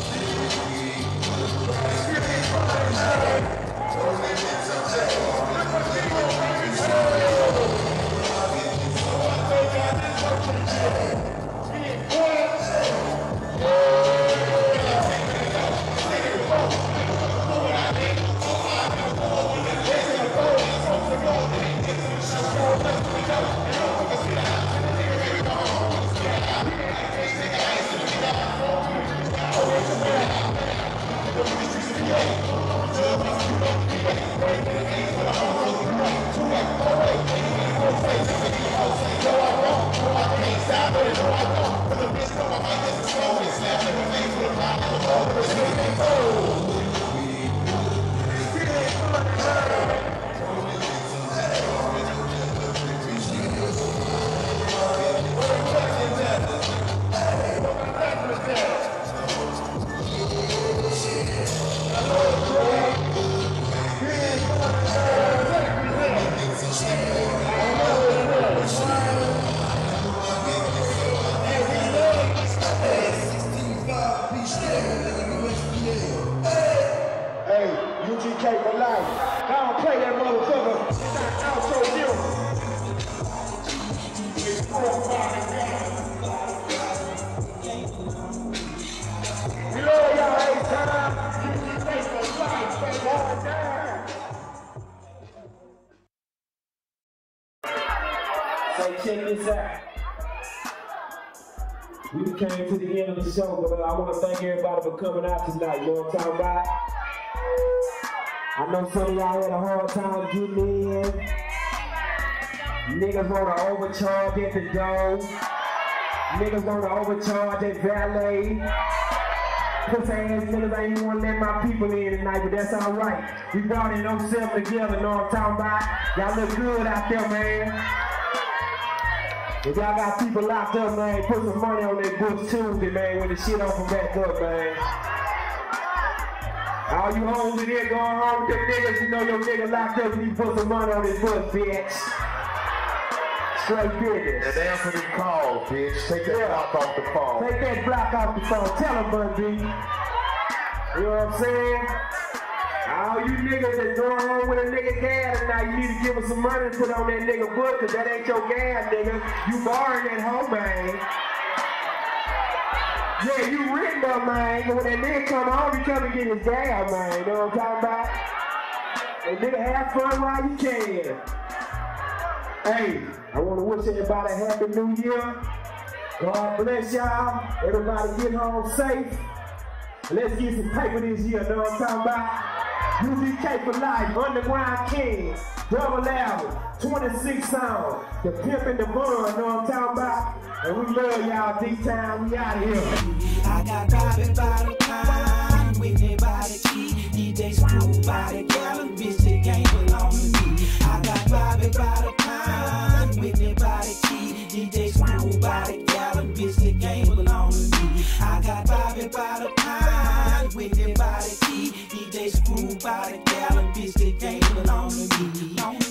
Came to the end of the show, but I want to thank everybody for coming out tonight. You know what I'm talking about? I know some of y'all had a hard time getting in. Niggas want to overcharge at the door. Niggas want to overcharge at valet. Pussy ass niggas ain't even want to let my people in tonight, but that's alright. We brought in those seven together, you know what I'm talking about? Y'all look good out there, man. If y'all got people locked up, man, put some money on their books Tuesday, man, when the shit open back up, man. All you hoes in here going home with them niggas, you know your nigga locked up and you put some money on his book, bitch. Straight business. And answer this call, bitch. Take that yeah. block off the phone. Take that block off the phone. Tell him, Bun B. You know what I'm saying? All you niggas that's going home with a nigga gas now, you need to give us some money to put on that nigga book, cause that ain't your gas, nigga. You borrowing that hoe, man. Yeah, you written up, man. When that nigga come home, he come and get his gas, man. You know what I'm talking about? And nigga, have fun while you can. Hey, I want to wish everybody a happy new year. God bless y'all. Everybody get home safe. Let's get some paper this year, know what I'm talking about? U G K for life, Underground King, Double Album, twenty-six songs, The Pimp and the Bun, know what I'm talking about? And we love y'all, D-Town, we out of here. I got Bobby by the pine, Whitney by the key, D J Screw by the gallon, bitch, the game belong to me. I got Bobby by the pine, Whitney by the key, D J Screw by the gallon, bitch, the game belong to me. I got Bobby by the pine, Whitney by the key, D J Screw by the gallon, bitch, the game belong to me.